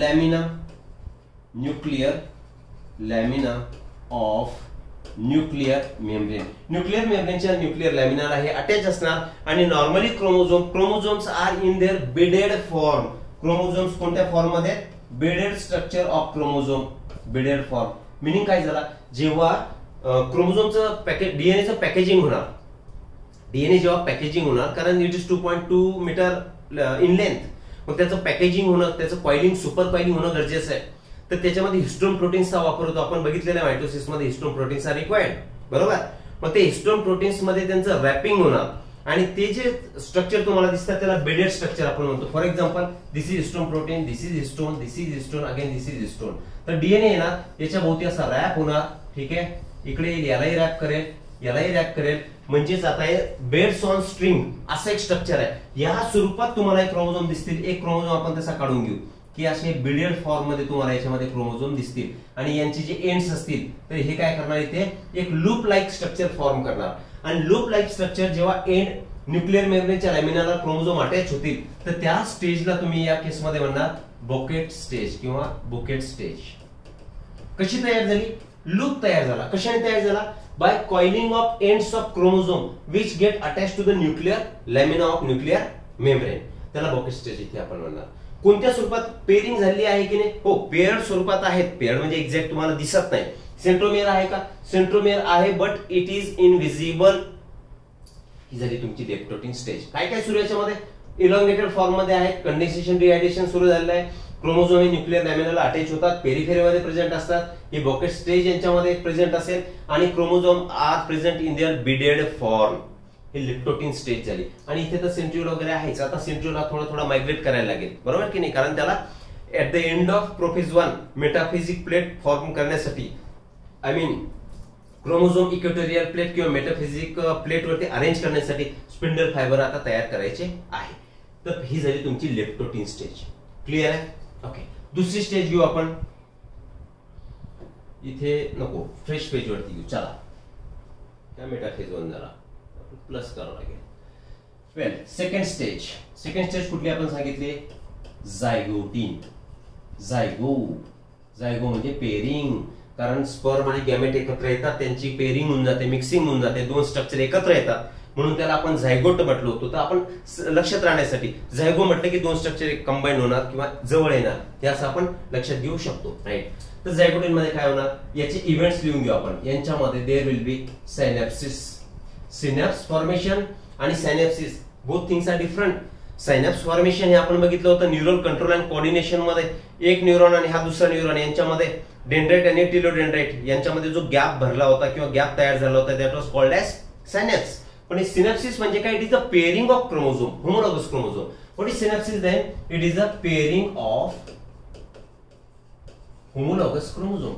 lamina of nuclear membrane. Nuclear मेम्ब्रेनच्या न्यूक्लियर लॅमिनाला हे अटॅच असणार आणि normally chromosomes are in their beaded form. Chromosomes कोणत्या फॉर्म मध्ये? Beaded structure of chromosome. Beaded form meaning काय झाला? जेव्हा क्रोमोझोमचं डीएनएचं पॅकेजिंग होणार, डीएनए जेव्हा पॅकेजिंग होणार, कारण it is 2.2 metre in length, मग त्याचं पॅकेजिंग होणं, त्याचं कॉइलिंग, सुपर कॉइलिंग होणं गरजेचं आहे. तर त्याच्यामध्ये हिस्टोन प्रोटीन्सचा वापर होतो. आपण बघितलेल्या मायटोसिस मध्ये हिस्टोन प्रोटीन्स आर रिक्वायर्ड, बरोबर. मग ते हिस्टोन प्रोटीन्स मध्ये त्यांचं रॅपिंग होणार आणि ते जे स्ट्रक्चर तुम्हाला दिसतात त्याला बेडेड स्ट्रक्चर आपण म्हणतो. For example, this is histone protein, this is histone, this is histone, again this is histone. तर डीएनए ना याच्या भोवती असा रॅप होणार, ठीक आहे. इकडे यालाही रॅप करेल, यालाही रॅप करेल, म्हणजेच आता हे बेड्स ऑन स्ट्रिंग असं एक स्ट्रक्चर आहे. या स्वरूपात तुम्हाला एक क्रोमोझोम दिसतील. एक क्रोमोझोम आपण तसा काढून घेऊ की असे बिडेड फॉर्म मध्ये तुम्हाला याच्यामध्ये क्रोमोझोम दिसतील आणि यांचे जे एंड्स असतील तर हे काय करणार, इथे एक लूप लाईक स्ट्रक्चर फॉर्म करणार. आणि लूप लाईक स्ट्रक्चर जेव्हा एंड न्यूक्लियर मेम्ब्रेनच्या लॅमिनाला क्रोमोझोम अटॅच होतील तर त्या स्टेजला तुम्ही या केसमध्ये म्हणणार बोकेट स्टेज किंवा बुकेट स्टेज. कशी तयार झाली? लूप तयार झाला. कशाने तयार झाला? By coiling of ends of chromosome which get attach to the nuclear lamina of nuclear membrane. त्याला बोकेट स्टेज इथे आपण म्हणणार. कोणत्या स्वरूपात? पेअरिंग झाली आहे की नाही? हो, पेअर्ड स्वरूपात आहेत. पेअर्ड म्हणजे एक्झॅक्ट तुम्हाला दिसत नाही. सेंट्रोमेअर आहे का? सेंट्रोमेअर आहे, बट इट इज इनव्हिजिबल. ही झाली तुमची लेप्टोटिन स्टेज. काय काय सुरू याच्यामध्ये? इलॉंगेटेड फॉर्म मध्ये आहे, कंडेन्सेशन डिहायड्रेशन सुरू झालेलं आहे, क्रोमोझोम हे न्यूक्लियर लॅमिनाला अटॅच होतात, पेरिफेरीमध्ये प्रेझेंट असतात, हे बॉकेट स्टेज यांच्यामध्ये प्रेझेंट असेल आणि chromosome are present in their beaded form. हे लेप्टोटिन स्टेज झाली. आणि इथे तर सेंट्रिओल वगैरे आहेच. आता सेंट्रिओलला थोडा मायग्रेट करायला लागेल, बरोबर की नाही? कारण त्याला at the end of prophase 1 metaphasic plate form करण्यासाठी, I mean chromosome equatorial plate किंवा मेटाफिजिक प्लेट वरती अरेंज करण्यासाठी स्पिंडल फायबर आता तयार करायचे आहे. तर ही झाली तुमची लेप्टोटिन स्टेज. क्लिअर आहे? ओके. दुसरी स्टेज घेऊ आपण. इथे नको, फ्रेश पेज वरती घेऊ. चला, त्या मेटाफेज 1 जरा प्लस करावं लागेल. Well, second stage. Second stage कुठली आपण सांगितली? झायगोटिन. झायगो म्हणजे पेरिंग. कारण स्पर्म आणि गॅमेट एकत्र येतात, त्यांची पेरिंग होऊन जाते, मिक्सिंग होऊन जाते, दोन स्ट्रक्चर एकत्र येतात, म्हणून त्याला आपण झायगोट म्हटलं होतं. तर आपण लक्षात राहण्यासाठी झायगो म्हटलं की दोन स्ट्रक्चर कंबाईन होणार किंवा जवळ येणार, हे असं आपण लक्षात घेऊ शकतो, राईट. तर झायगोटिन मध्ये काय होणार? याचे इव्हेंट्स लिहून घेऊ आपण. यांच्यामध्ये there will be synapsis. Synapse formation आणि synapsis both things are different. Synapse formation हे आपण बघितलं होतं न्यूरल कंट्रोल अँड कोऑर्डिनेशन मध्ये. एक न्यूरॉन आणि हा दुसरा न्यूरॉन यांच्यामध्ये डेंड्राइट आणि टिलोडेंड्राइट यांच्यामध्ये जो गॅप भरला होता किंवा गॅप तयार झाला होता, that was called as synapse. पण सिनॅप्सिस म्हणजे काय? It is the pairing of chromosome, homologous chromosome. What is synapsis then? It is the pairing of homologous chromosome.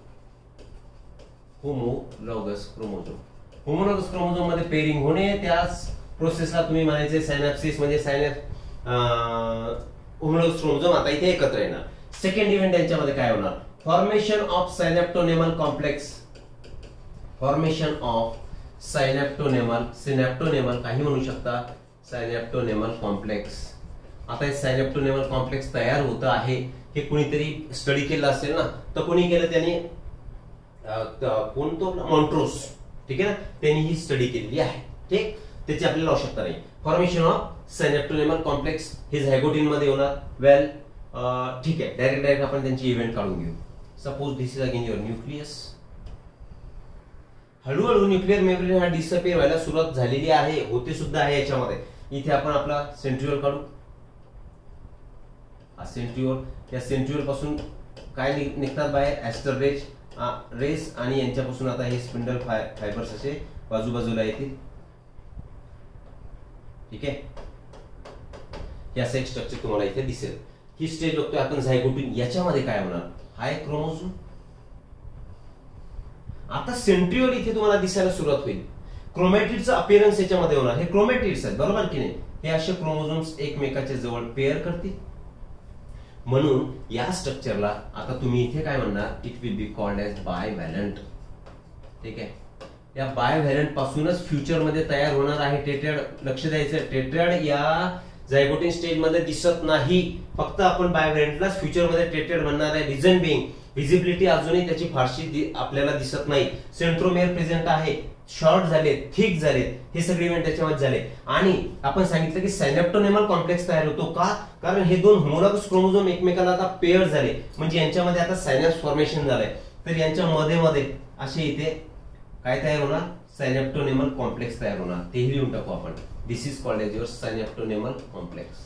Homologous chromosome मध्ये पेअरिंग होणे, त्याच प्रोसेसला तुम्ही म्हणायचे सायनॅप्सिस. म्हणजे होमोलॉगस क्रोमोझोम आता इथे एकत्र येणार. सेकंड इव्हेंट यांच्यामध्ये काय होणार? Formation of synaptonemal complex. Formation of synaptonemal काही म्हणू शकता, सायनॅप्टोनेमल कॉम्प्लेक्स. आता हे सायनॅप्टोनेमल कॉम्प्लेक्स तयार होतं आहे, हे कुणीतरी स्टडी केलं असेल ना. तर कोणी केलं? त्यांनी कोण? तो मॉन्ट्रोस, ठीक आहे ना, त्यांनी ही स्टडी केलेली आहे. ठीक, त्याची आपल्याला आवश्यकता नाही. फॉर्मेशन ऑफ सायनॅप्टोनेमल कॉम्प्लेक्स हे झायगोटिन मध्ये होणार. वेल, ठीक आहे, डायरेक्ट आपण त्यांची इव्हेंट काढून घेऊ. Suppose this is again your nucleus. हळूहळू न्यूक्लियर मेम्ब्रेन हा डिसअपियर व्हायला सुरुवात झालेली आहे, होते सुद्धा आहे याच्यामध्ये. इथे आपण आपला सेंट्रिओल काढू. हा सेंट्रिओल, या सेंट्रिओल पासून काय निघतात बाहेर? ऍस्टर रेस आणि यांच्यापासून आता हे स्पिंडल फायबर्स असे बाजूबाजूला येतील. ठीक आहे, याचं एक स्ट्रक्चर तुम्हाला इथे दिसेल. ही स्टेज बघतोय आपण झायगोटिन. याच्यामध्ये काय होणार? हा एक क्रोमोझोम. आता सेंट्रिओल इथे तुम्हाला दिसायला सुरुवात होईल. क्रोमॅटिडचं अपीअरन्स याच्यामध्ये होणार. हे क्रोमॅटिड्स आहेत, बरोबर की नाही? हे असे क्रोमोझोम्स एकमेकाच्या जवळ पेअर करतील. म्हणून या स्ट्रक्चरला आता तुम्ही इथे काय म्हणणार? It will be called as bivalent. ठीक आहे, या बायव्हॅलंट पासूनच फ्युचर मध्ये तयार होणार आहे टेट्रॅड. लक्ष द्यायचं, टेट्रॅड या झायगोटिन स्टेज मध्ये दिसत नाही, फक्त आपण बायव्हेरियंटला फ्युचर मध्ये ट्रीटेड म्हणणार आहे. रिझन बिंग व्हिजिबिलिटी अजूनही त्याची फारशी आपल्याला दिसत नाही. सेंट्रोमेअर प्रेझेंट आहे, शॉर्ट झाले, थिक झाले, हे सगळे इव्हेंट त्याच्यामध्ये झाले. आणि आपण सांगितलं की सायनेप्टोनेमल कॉम्प्लेक्स तयार होतो का, कारण हे दोन होमोलॉगस क्रोमोझोम एकमेकाला आता पेअर झाले, म्हणजे यांच्यामध्ये आता सायनॅप्स फॉर्मेशन झालंय. तर यांच्या मध्ये मध्ये असे इथे काय तयार होणार, सायनेप्टोनेमल कॉम्प्लेक्स तयार होणार. तेही लिहून टाकू आपण. This is called as your synaptonemal complex.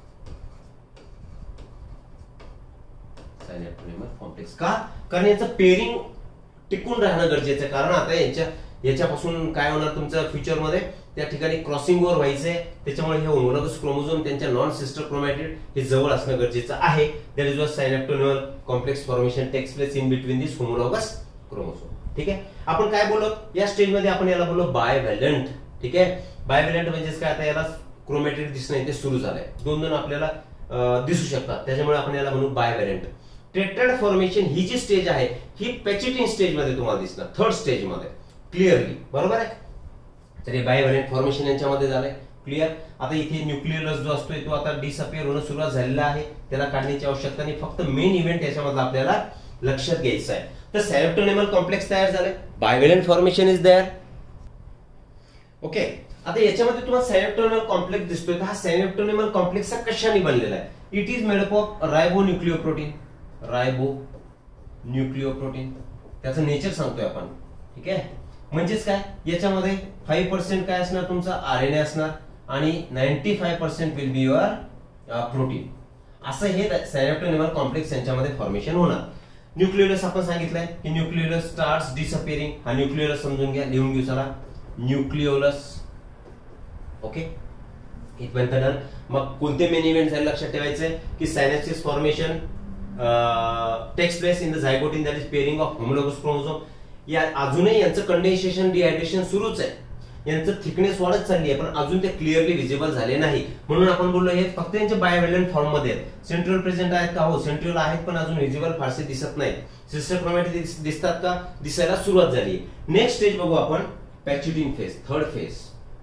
Synaptonemal complex का, कारण याचं पेअरिंग टिकून राहणं गरजेचं आहे. कारण आता याच्यापासून काय होणार, तुमच्या फ्युचर मध्ये त्या ठिकाणी क्रॉसिंग ओव्हर व्हायचंय. त्याच्यामुळे हे होमोलॉगस क्रोमोझोम त्यांच्या नॉन सिस्टर क्रोमॅटिड हे जवळ असणं गरजेचं आहे. That is why synaptonemal complex formation takes place in between this homologous chromosome. ठीक आहे. आपण काय बोललो या स्टेज मध्ये, आपण याला बोललो बायव्हॅलंट. ठीक आहे. बायव्हॅलंट म्हणजेच काय, आता याला क्रोमॅटिड दिसणं ते सुरू झालंय, दोन दोन आपल्याला दिसू शकतात, त्याच्यामुळे आपण याला म्हणू बायव्हॅलंट. टेट्राड फॉर्मेशन ही जी स्टेज आहे ही पॅचिटिन स्टेज मध्ये तुम्हाला दिसणार, थर्ड स्टेज मध्ये क्लिअरली. बरोबर आहे. तर हे बायव्हॅलंट फॉर्मेशन यांच्यामध्ये झालंय. क्लिअर. आता इथे न्यूक्लियस जो असतोय तो आता डिसअपिअर होणं सुरुवात झालेला आहे, त्याला काढण्याची आवश्यकता नाही. फक्त मेन इव्हेंट याच्यामधला आपल्याला लक्षात घ्यायचं आहे. तर सायनेप्टोनेमल कॉम्प्लेक्स तयार झाले, bivalent formation is there. Okay. आता याच्यामध्ये तुम्हाला सायनेप्टोनेमल कॉम्प्लेक्स दिसतोय, तर हा सायनेप्टोनेमल कॉम्प्लेक्स हा कशाने बनलेला आहे. It is made up of ribonucleoprotein. Ribonucleoprotein त्याचं नेचर सांगतोय आपण. ठीक आहे. म्हणजेच काय, याच्यामध्ये 5% काय असणार, तुमचा आरएनए असणार आणि 95% विल बी युअर प्रोटीन. असं हे सायनेप्टोनेमल कॉम्प्लेक्स यांच्यामध्ये फॉर्मेशन होणार. न्यूक्लियोलस आपण सांगितलंय की न्यूक्लियोलस स्टार्ट्स डिसअपिअरिंग. हा न्यूक्लियोलस समजून घ्या, लिहून घेऊ चला. न्यूक्लियोलस. ओके. इथपर्यंत डन. मग कोणते मेन इव्हेंट झाले लक्षात ठेवायचे की synapsis formation takes place in the zygotene, that is pairing of homologous chromosome. या अजूनही यांचं कंडेन्सेशन डिहायड्रेशन सुरूच आहे, यांचं थिकनेस वाढत चालली आहे, पण अजून ते क्लिअरली विजिबल झाले नाही. म्हणून आपण बोललो हे फक्त यांचे बायव्हॅलंट फॉर्म मध्ये आहेत. सेंट्रल प्रेझेंट आहेत का, हो सेंट्रल आहेत, पण अजून विजिबल फारसे दिसत नाहीत. सिस्टर क्रोमॅटिड दिसतात का, दिसायला सुरुवात झाली. नेक्स्ट स्टेज बघू आपण, pachytene phase, third phase.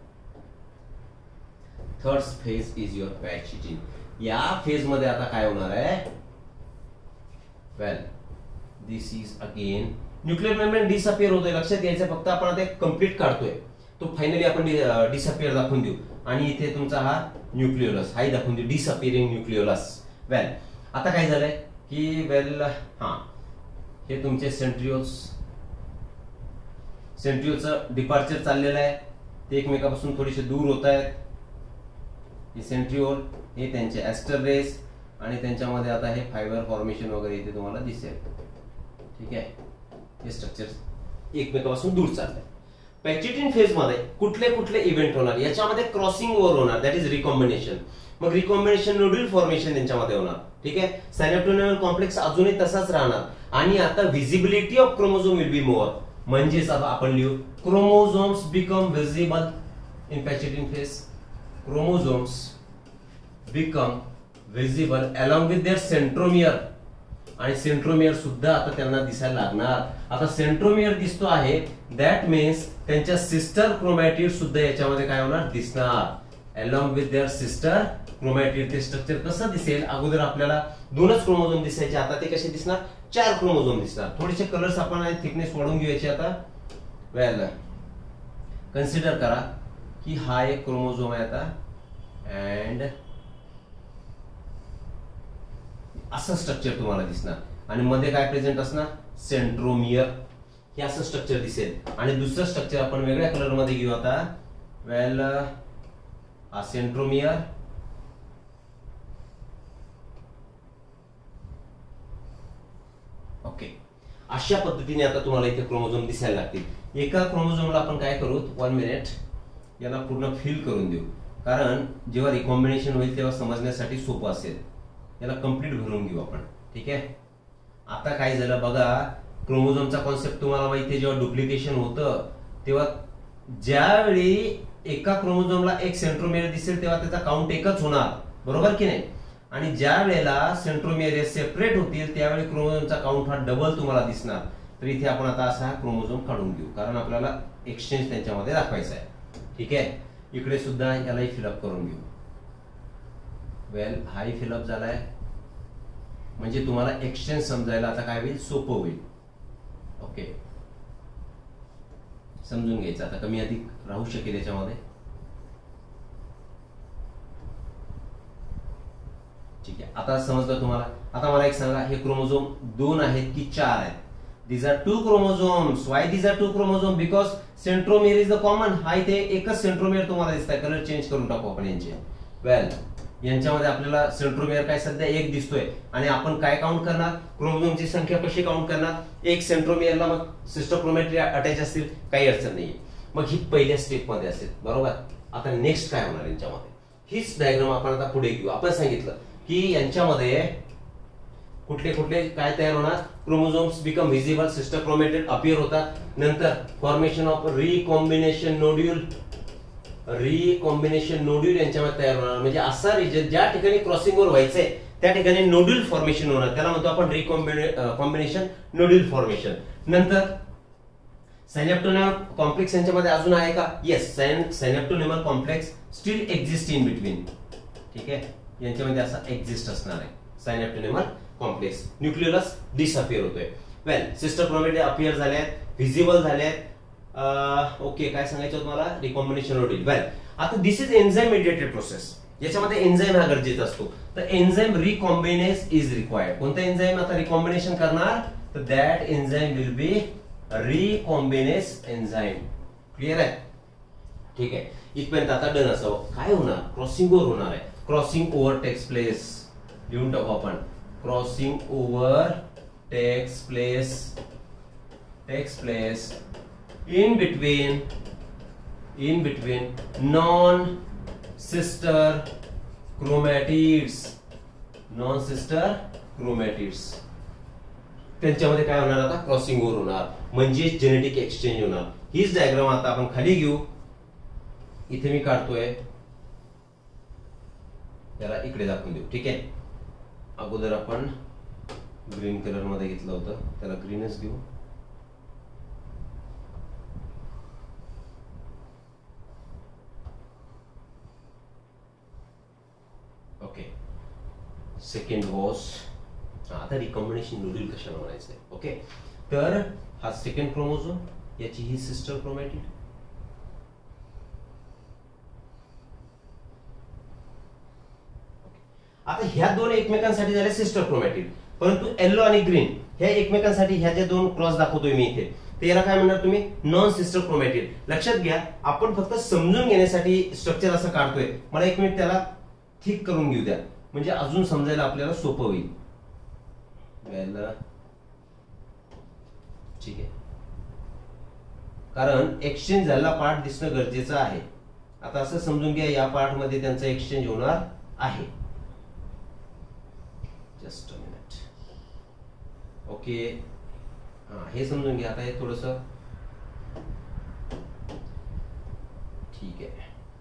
Third phase is your pachytene. या फेज मध्ये आता काय होणार आहे, well this is again nuclear membrane disappear होतोय. लक्षात घ्यायचं, फक्त आपण आता कंप्लीट काढतोय, तो फायनली आपण डिसअपिअर दाखवून देऊ. आणि इथे तुमचा हा न्यूक्लियोलस हाही दाखवून देऊ, डिसअपिअरिंग न्यूक्लियोलस. वेल आता काय झालंय की वेल हे तुमचे सेंट्रिओलचं डिपार्चर चाललेलं आहे, ते एकमेकापासून थोडेसे दूर होत आहेत. हे सेंट्रिओल, हे त्यांचे ऍस्टर रेस, आणि त्यांच्यामध्ये आता हे फायबर फॉर्मेशन वगैरे इथे तुम्हाला दिसेल. ठीक आहे. हे स्ट्रक्चर एकमेकापासून दूर चाललंय. पॅचिटिन फेज मध्ये कुठले कुठले इव्हेंट होणार, याच्यामध्ये क्रॉसिंग ओव्हर होणार, दॅट इज रिकॉम्बिनेशन. मग रिकॉम्बिनेशन नोड्यूल फॉर्मेशन त्यांच्यामध्ये होणार. ठीक आहे. सायनेप्टोनेमल कॉम्प्लेक्स अजूनही तसाच राहणार. आणि आता visibility of chromosome will be more. म्हणजेच आता आपण लिहू, chromosomes become visible in pachytene phase. Chromosomes become visible along with their centromere. आणि सेंट्रोमियर सुद्धा आता त्यांना दिसायला लागणार. आता सेंट्रोमियर दिसतो आहे, दॅट मीन्स त्यांच्या सिस्टर क्रोमॅटिड सुद्धा याच्यामध्ये काय होणार, दिसणार. Along with their sister chromatid. ते स्ट्रक्चर कसं दिसेल, अगोदर आपल्याला 2च क्रोमोझोम दिसायचे, आता ते कसे दिसणार, 4 क्रोमोझोम दिसणार. थोडेसे कलर्स आपण थिकनेस वाढवून घेऊयाचे आता. वेल कन्सिडर करा की हा एक क्रोमोझोम आहे आता, अँड असं स्ट्रक्चर तुम्हाला दिसणार. आणि मध्ये काय प्रेझेंट असणार, सेंट्रोमियर. हे असं स्ट्रक्चर दिसेल. आणि दुसरं स्ट्रक्चर आपण वेगळ्या कलर मध्ये घेऊ आता. वेल हा सेंट्रोमियर, ओके. अशा पद्धतीने आता तुम्हाला इथे क्रोमोझोम दिसायला लागतील. एका क्रोमोझोमला आपण काय करू, 1 मिनिट याला पूर्ण फिल करून देऊ, कारण जेव्हा रिकॉम्बिनेशन होईल तेव्हा समजण्यासाठी सोपं असेल. याला कंप्लीट भरून घेऊ आपण. ठीक आहे. आता काय झालं बघा, क्रोमोझोमचा कॉन्सेप्ट तुम्हाला माहिती आहे. जेव्हा डुप्लिकेशन होतं तेव्हा ज्यावेळी एका क्रोमोझोमला एक सेंट्रोमियर दिसेल तेव्हा त्याचा काउंट एकच होणार, बरोबर की नाही. आणि ज्या वेळेला सेंट्रोमियर सेपरेट होतील त्यावेळी क्रोमोझोमचा काउंट हा डबल तुम्हाला दिसणार. तर इथे आपण आता असा हा क्रोमोझोम काढून घेऊ, कारण आपल्याला एक्सचेंज त्यांच्यामध्ये दाखवायचा आहे. ठीक आहे. इकडे सुद्धा यालाही फिलअप करून घेऊ. वेल हाही फिलअप झालाय, म्हणजे तुम्हाला एक्सचेंज समजायला आता काय होईल, सोपं होईल. ओके, समजून घ्यायचं आता, कमी अधिक राहू शकेल याच्यामध्ये. ठीक आहे, आता समजलं तुम्हाला. आता मला एक सांगा, हे क्रोमोझोम 2 आहेत की 4 आहेत? These are 2 chromosomes. Why these are 2 chromosomes? Because centromere is the common. हा इथे एकच सेंट्रोमियर तुम्हाला दिसतंय. कलर चेंज करून टाकू आपण यांचे. वेल, यांच्यामध्ये आपल्याला सेंट्रोमियर काय सध्या एक दिसतोय, आणि आपण काय काउंट करणार, क्रोमोझोमची संख्या कशी काउंट करणार, एक सेंट्रोमियरला मग सिस्टर क्रोमॅटिड अटॅच असतील, काही अडचण नाहीये. मग ही पहिल्या स्टेप मध्ये असेल, बरोबर. आता नेक्स्ट काय होणार यांच्यामध्ये, हीच डायग्राम आपण आता पुढे घेऊ. आपण सांगितलं की यांच्यामध्ये कुठले कुठले काय तयार होणार, chromosomes become visible, sister chromatid appear होतात, नंतर formation of recombination nodule, recombination nodule यांच्यामध्ये तयार होणार. म्हणजे असा रिजन ज्या ठिकाणी क्रॉसिंग ओव्हर व्हायचंय त्या ठिकाणी नोड्यूल फॉर्मेशन होणार, त्याला म्हणतो आपण रिकॉम्बिनेशन नोड्यूल फॉर्मेशन. नंतर सायनेप्टोनेमल कॉम्प्लेक्स यांच्यामध्ये अजून आहे का? Yes, synaptonemal complex still exist in between. ठीक आहे, यांच्यामध्ये असा एक्झिस्ट असणार आहे सायनेप्टोनेमल कॉम्प्लेक्स. न्यूक्लियस डिसअपियर होतोय. वेल, सिस्टर क्रोमॅटिड अपीअर झाले आहेत, व्हिजिबल झाले आहेत. ओके, काय सांगायचं तुम्हाला, रिकॉम्बिनेशन नोड्यूल. वेल, आता this is enzyme mediated process. याच्यामध्ये एन्झाइम हा गरजेचा असतो. तर एन्झाइम रिकॉम्बिनेस इज रिक्वायर्ड. कोणता एन्झाइम आता रिकॉम्बिनेशन करणार, तर that enzyme will be recombinase enzyme. Clear आहे? ठीक आहे, इथपर्यंत आता डन असावं. काय होणार, क्रॉसिंग ओव्हर होणार आहे. क्रॉसिंग ओव्हर टेक्स प्लेस, लिहून टाकू आपण. Crossing over takes place in between non-sister chromatids. त्यांच्यामध्ये काय होणार, आता क्रॉसिंग ओव्हर होणार, म्हणजे जेनेटिक एक्सचेंज होणार. हीच डायग्राम आता आपण खाली घेऊ. इथे मी काढतोय, त्याला इकडे दाखवून देऊ. ठीक आहे, अगोदर आपण ग्रीन कलर मध्ये घेतलं होतं, त्याला ग्रीनच घेऊ. ओके, सेकंड वॉज आता रिकॉम्बिनेशन नोड्यूल कशाला म्हणायचंय. ओके, तर हा सेकंड क्रोमोझोम, याची ही सिस्टर क्रोमॅटिड. आता ह्या दोन एकमेकांसाठी झाले सिस्टर क्रोमॅटिड, परंतु येलो आणि ग्रीन ह्या एकमेकांसाठी ह्या ज्या दोन क्रॉस दाखवतोय मी इथे, ते याला काय म्हणणार तुम्ही, नॉन सिस्टर क्रोमॅटिड. लक्षात घ्या, आपण फक्त समजून घेण्यासाठी स्ट्रक्चर असं काढतोय. मला एक मिनिट त्याला ठीक करून घेऊ द्या, म्हणजे अजून समजायला आपल्याला सोपं होईल. ठीक आहे, कारण एक्सचेंज झालेला पार्ट दिसणं गरजेचं आहे. आता असं समजून घ्या, या पार्ट मध्ये त्यांचा एक्सचेंज होणार आहे. Just a minute. ओके, हे समजून घ्या. आता हे थोडस ठीक आहे.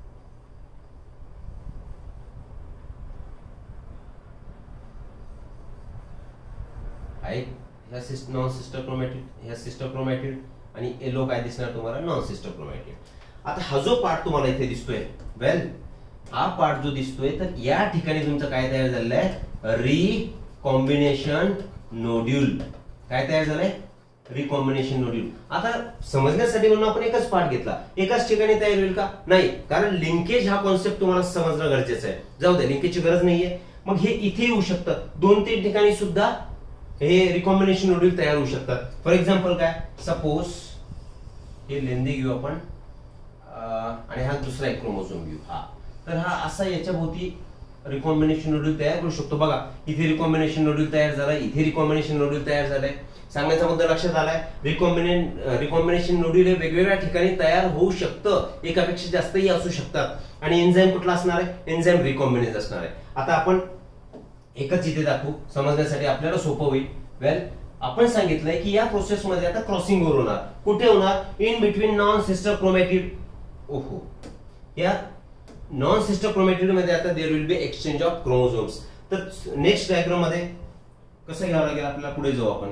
ह्या नॉन सिस्टर क्रोमॅटिड, ह्या सिस्टर क्रोमॅटिड, आणि येलो काय दिसणार तुम्हाला, नॉन सिस्टर क्रोमॅटिड. आता हा जो पार्ट तुम्हाला इथे दिसतोय, वेल, हा पार्ट जो दिसतोय, तर या ठिकाणी तुमचं काय तयार झालेलं आहे, रिकॉम्बिनेशन नोड्यूल. काय तयार झालंय, रिकॉम्बिनेशन नोड्यूल. आता समजण्यासाठी म्हणून आपण एकच पार्ट घेतला, एकाच ठिकाणी तयार होईल का, नाही, कारण लिंकेज हा कॉन्सेप्ट तुम्हाला समजणं गरजेचं आहे. जाऊ दे, लिंकेजची गरज नाहीये. मग हे इथे येऊ शकतं, 2-3 ठिकाणी सुद्धा हे रिकॉम्बिनेशन नोड्यूल तयार होऊ शकतात. फॉर एक्झाम्पल काय, सपोज हे लेंदी घेऊ आपण, आणि हा दुसरा एक क्रोमोझोम घेऊ. हा, तर हा असा याच्या भोवती रिकॉम्बिनेशन नोड्यूल तयार करू शकतो. बघा, इथे रिकॉम्बिनेशन नोड्यूल तयार झालाय, इथे रिकॉम्बिनेशन नोड्यूल तयार झालंय. सांगण्याचा मुद्दा लक्षात आलाय. रिकॉम्बिनेशन नोड्यूल हे वेगवेगळ्या ठिकाणी तयार होऊ शकतं, एकापेक्षा जास्तही असू शकतात. आणि एन्झाइम कुठला असणार आहे, एन्झाइम रिकॉम्बिनेज असणार आहे. आता आपण एकच इथे दाखवू, समजण्यासाठी आपल्याला सोपं होईल. वेल, आपण सांगितलंय की या प्रोसेस मध्ये आता क्रॉसिंग ओव्हर होणार. कुठे होणार, in between non sister chromatid. ओहो, या नॉन सिस्टर क्रोमॅटिड मध्ये आता there will be exchange of chromosomes. तर नेक्स्ट डायग्राम मध्ये कसं घ्यावं लागेल आपल्याला, पुढे जाऊ आपण.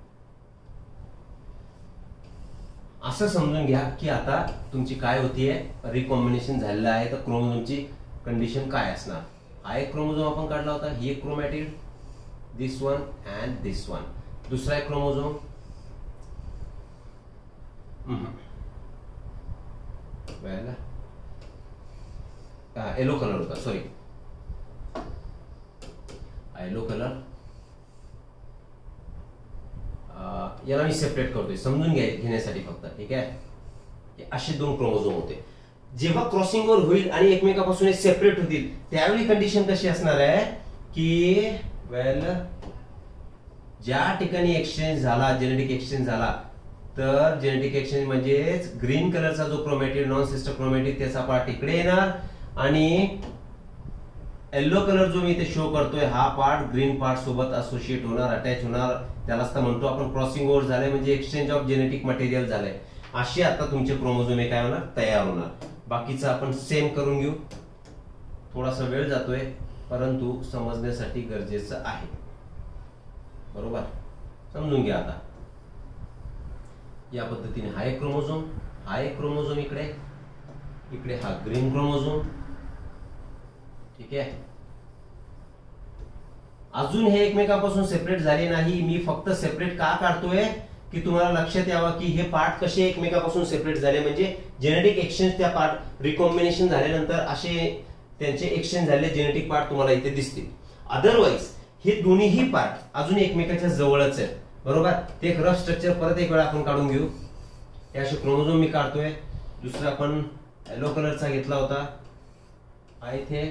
असं समजून घ्या की आता तुमची काय होतीये, रिकॉम्बिनेशन झालेलं आहे, तर क्रोमोझोमची कंडिशन काय असणार. हा एक क्रोमोझोम आपण काढला होता, ही एक chromatid, this one and this one. दुसरा एक क्रोमोझोम येलो कलर होता, सॉरी येलो कलर. याला मी सेपरेट करतोय समजून घेण्यासाठी फक्त, ठीक आहे. असे दोन क्रोमोझोम होते. जेव्हा क्रॉसिंग ओव्हर होईल आणि एकमेकापासून सेपरेट होतील त्यावेळी कंडिशन कशी असणार आहे की वेल ज्या ठिकाणी एक्सचेंज झाला, जेनेटिक एक्सचेंज झाला, तर जेनेटिक एक्सचेंज म्हणजेच ग्रीन कलरचा जो क्रोमॅटिड, नॉन सिस्टर क्रोमॅटिड, त्याचा पार्ट इकडे येणार आणि येलो कलर जो मी इथे शो करतोय हा पार्ट ग्रीन पार्ट सोबत असोसिएट होणार, अटॅच होणार. त्यालाच तर म्हणतो आपण क्रॉसिंग ओव्हर झालंय, म्हणजे एक्सचेंज ऑफ जेनेटिक मटेरियल झालंय. असे आता तुमचे क्रोमोझोम काय होणार, तयार होणार. बाकीचं आपण सेम करून घेऊ. थोडासा वेळ जातोय परंतु समजण्यासाठी गरजेचं आहे. बरोबर, समजून घ्या. आता या पद्धतीने हा एक क्रोमोझोम, हा एक क्रोमोझोम इकडे, इकडे हा ग्रीन क्रोमोझोम, ठीक आहे. अजून हे एकमेकांपासून सेपरेट झाले नाही. मी फक्त सेपरेट का काढतोय की तुम्हाला लक्षात यावं की हे पार्ट कसे एकमेकांपासून सेपरेट झाले, म्हणजे जेनेटिक एक्सचेंज त्या पार्ट रिकॉम्बिनेशन झाल्यानंतर असे त्यांचे एक्सचेंज झालेले जेनेटिक पार्ट तुम्हाला इथे दिसतील. अदरवाईज हे दोन्हीही पार्ट अजून एकमेकाच्या जवळच आहेत. बरोबर, ते एक रफ स्ट्रक्चर परत एक वेळा आपण काढून घेऊ. हे असे क्रोमोझोम मी काढतोय. दुसरा आपण येलो कलरचा घेतला होता, हा इथे,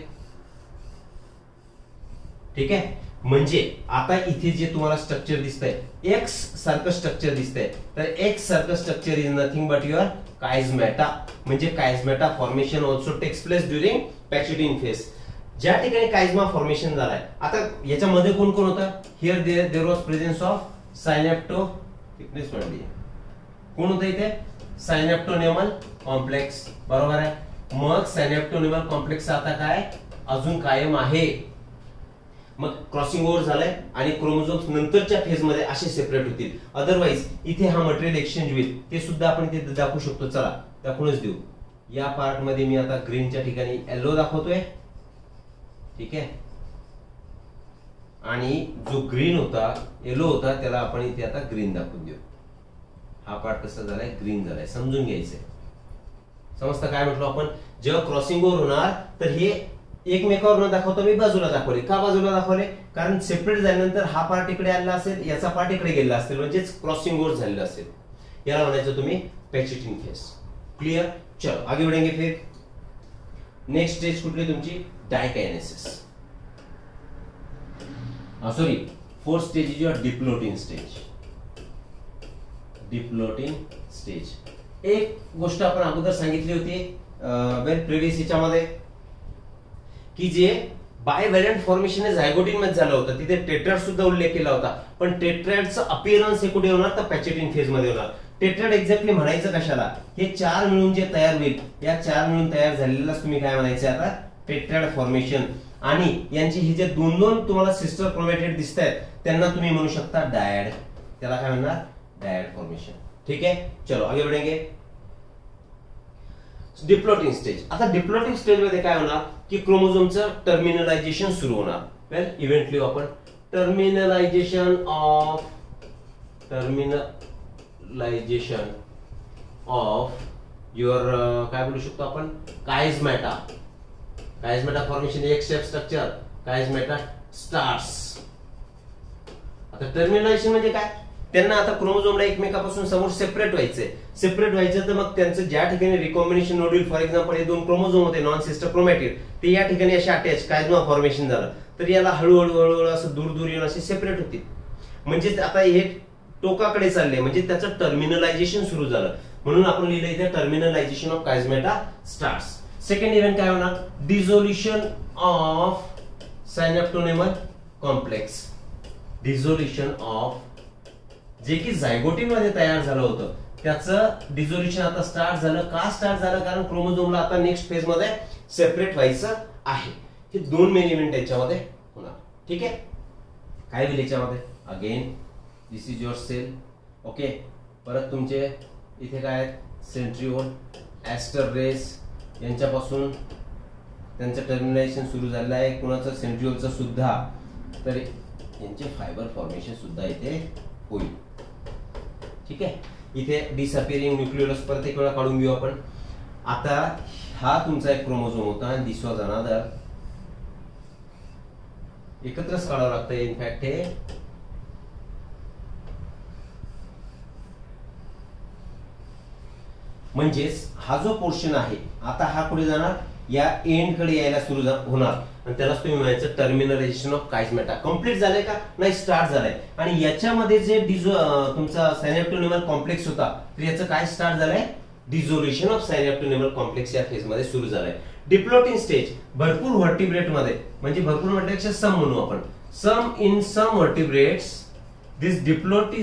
ठीक आहे. म्हणजे आता इथे जे तुम्हाला स्ट्रक्चर दिसतंय एक्स सारखं स्ट्रक्चर दिसतंय, तर एक्स सारखं structure is nothing but your chiasmata. म्हणजे chiasmata formation also takes place during pachytene phase. ज्या ठिकाणी कायझमा फॉर्मेशन झालाय, आता याच्यामध्ये कोण कोण होता, here there was presence of सायनॅप्टो, थिकनेस म्हणली कोण होतं इथे, सायनॅप्टोनेमल कॉम्प्लेक्स. बरोबर आहे. मग सायनॅप्टोनेमल कॉम्प्लेक्स आता काय अजून कायम आहे. मग क्रॉसिंग ओव्हर झालाय आणि क्रोमोझोम्स नंतरच्या फेज मध्ये असे सेपरेट होतील. अदरवाईज इथे हा मटेरियल एक्सचेंज होईल, ते सुद्धा आपण इथे दाखवू शकतो. चला दाखवूनच देऊ. या पार्ट मध्ये मी आता ग्रीनच्या ठिकाणी येलो दाखवतोय, ठीक आहे. आणि जो ग्रीन होता, येलो होता, त्याला आपण इथे आता ग्रीन दाखवून देऊ. हा पार्ट कसा झालाय, ग्रीन झालाय. समजून घ्यायचंय. समजतं काय म्हटलं आपण, जेव्हा क्रॉसिंग ओव्हर होणार तर हे एकमेकावर न दाखवता मी बाजूला दाखवले. का बाजूला दाखवले, कारण सेपरेट झाल्यानंतर हा पार्ट इकडे आलेला असेल, याचा पार्ट इकडे गेलेला असेल, म्हणजेच क्रॉसिंग ओव्हर झालेला असेल. याला म्हणायचं तुम्ही पॅचिटिन फेज. क्लियर. चलो आगे बढ़ेंगे. फिर नेक्स्ट स्टेज कुठली तुमची, diakinesis. Sorry, fourth stage is your diplotene stage. Diplotene stage. एक गोष्ट आपण अगोदर सांगितली होती वेल प्रिव्हियस याच्यामध्ये की जे बायव्हॅलेंट फॉर्मेशन झायगोटिन मध्ये झालं होतं, तिथे टेट्राड सुद्धा उल्लेख केला होता. पण टेट्राडचं अपीअरन्स हे कुठे होणार, तर पॅचिटिन फेज मध्ये होणार. टेट्राड एक्झॅक्टली म्हणायचं कशाला, हे चार मिळून जे तयार होईल, या चार मिळून तयार झालेलाच तुम्ही काय म्हणायचं आता, टेट्राड फॉर्मेशन. आणि यांची हे जे दोन दोन तुम्हाला सिस्टर क्रोमॅटिड दिसत आहेत त्यांना तुम्ही म्हणू शकता डायड. त्याला काय म्हणणार, डायड फॉर्मेशन. ठीक आहे. चलो आगे बढ़ेंगे. Diplotene stage. आता डिप्लोटिंग स्टेज मध्ये काय होणार की क्रोमोझोमचं टर्मिनलायझेशन सुरू होणार. वेल इव्हेंटली आपण टर्मिनलायझेशन ऑफ युअर काय बोलू शकतो आपण, कायझमॅटा. कायझमॅटा फॉर्मेशन एक स्टेप स्ट्रक्चर, कायझमॅटा स्टार्ट्स. आता टर्मिनलायझेशन म्हणजे काय, त्यांना आता क्रोमोझोमला एकमेकापासून समोर सेपरेट व्हायचंय. सेपरेट व्हायचं तर मग त्यांचं ज्या ठिकाणी रिकॉम्बिनेशन नोड्यूल, फॉर एक्झाम्पल हे दोन क्रोमोझोम होते नॉन सिस्टर क्रोमॅटिड, ते या ठिकाणी असे अटॅच कायझमा फॉर्मेशन झालं, तर याला हळूहळू असं दूर दूर येऊन असे सेपरेट होतील. म्हणजे आता हे टोकाकडे चालले, म्हणजे त्याचं टर्मिनलायझेशन सुरू झालं. म्हणून आपण लिहिलं इथे terminalisation of chiasmata starts. Second event काय होणार, dissolution of synaptonemal complex. Dissolution of जे की झायगोटिन मध्ये तयार झालं होतं त्याचं डिझोल्युशन आता स्टार्ट झालं. का स्टार्ट झालं, कारण क्रोमोझोमला आता नेक्स्ट फेज मध्ये सेपरेट व्हायचं आहे. हे दोन मेन इव्हेंट याच्यामध्ये होणार. ठीक आहे. काय होईल याच्यामध्ये, again this is your cell. Okay. परत तुमचे इथे काय आहेत, सेंट्रिओल, ऍस्टर रेस, यांच्यापासून त्यांचं टर्मिनेशन सुरू झालेलं आहे, कुणाचं सेंट्रिओलचं सुद्धा, तर यांचे फायबर फॉर्मेशन सुद्धा इथे होईल. ठीक आहे, इथे डिसअपिअरिंग न्यूक्लियोलस परत एक वेळा काढून घेऊ आपण. आता हा तुमचा एक क्रोमोझोम होता आणि दिस वॉज अनादर, एकत्रच काढावं लागतंय इनफॅक्ट हे. म्हणजेच हा जो पोर्शन आहे आता हा पुढे जाणार, या एंड कडे यायला सुरू होणार आणि त्यालाच तुम्ही म्हणायचं टर्मिनलायझेशन ऑफ कायस्मेटा. कंप्लीट झालंय का? नाही, स्टार्ट झालंय. आणि याच्यामध्ये जे तुमचा सायनॅप्टोनेमल कॉम्प्लेक्स होता, तर याचं काय स्टार्ट झालंय? डिझोल्युशन ऑफ सायनॅप्टोनेमल कॉम्प्लेक्स या फेज मध्ये सुरू झालंय. डिप्लोटिंग स्टेज भरपूर व्हर्टिब्रेट मध्ये, म्हणजे भरपूर म्हटल्यापेक्षा सम म्हणू आपण, some in some vertebrates this diplotene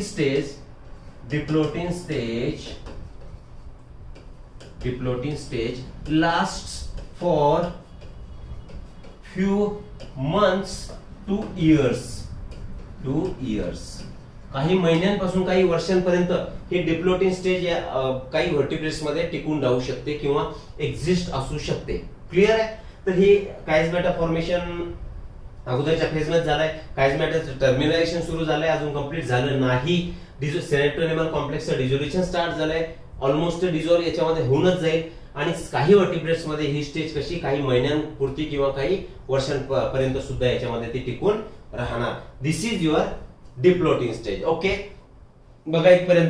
stage lasts for few months to years. काही महिन्यांपासून काही वर्षांपर्यंत हे डिप्लोटिंग स्टेज काही व्हर्टिब्रेट्स मध्ये टिकून राहू शकते किंवा एक्झिस्ट असू शकते. क्लिअर आहे? तर हे कायस्मेटा फॉर्मेशन अगोदरच्या फेज मध्ये झालाय. कायस्मेटाचं टर्मिनेशन सुरू झालंय, अजून कंप्लीट झालं नाही. सायनॅप्टोनेमल कॉम्प्लेक्सचं डिझोल्युशन स्टार्ट झालंय, ऑलमोस्ट डिझॉल्व याच्यामध्ये होऊनच जाईल. आणि काही व्हर्टिब्रेट्स मध्ये ही स्टेज कशी काही महिन्यांपुरती किंवा काही वर्षांपर्यंत सुद्धा याच्यामध्ये ती टिकून राहणार. This is your diplotene stage. Okay, बघा इथपर्यंत.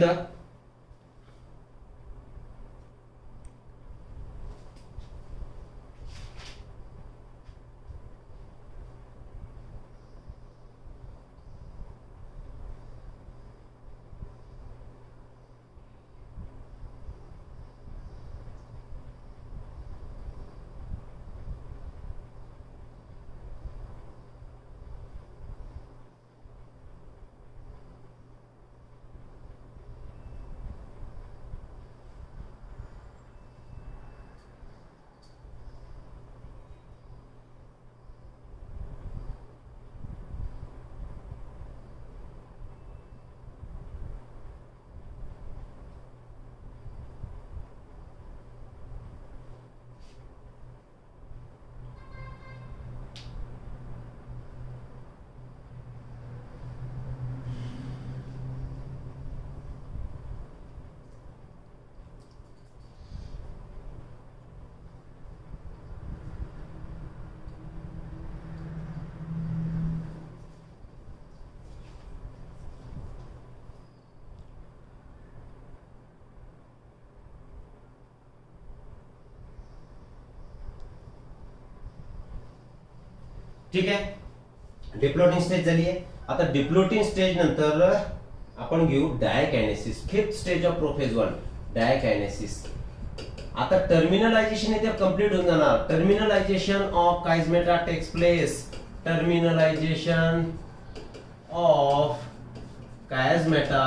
ठीक आहे, डिप्लोटिंग स्टेज झाली आहे. आता डिप्लोटिंग स्टेज नंतर आपण घेऊ diakinesis, fifth stage of prophase 1, diakinesis. आता टर्मिनलायझेशन इथे कंप्लीट होऊन जाणार. Terminalisation of chiasmata takes place. Terminalisation of chiasmata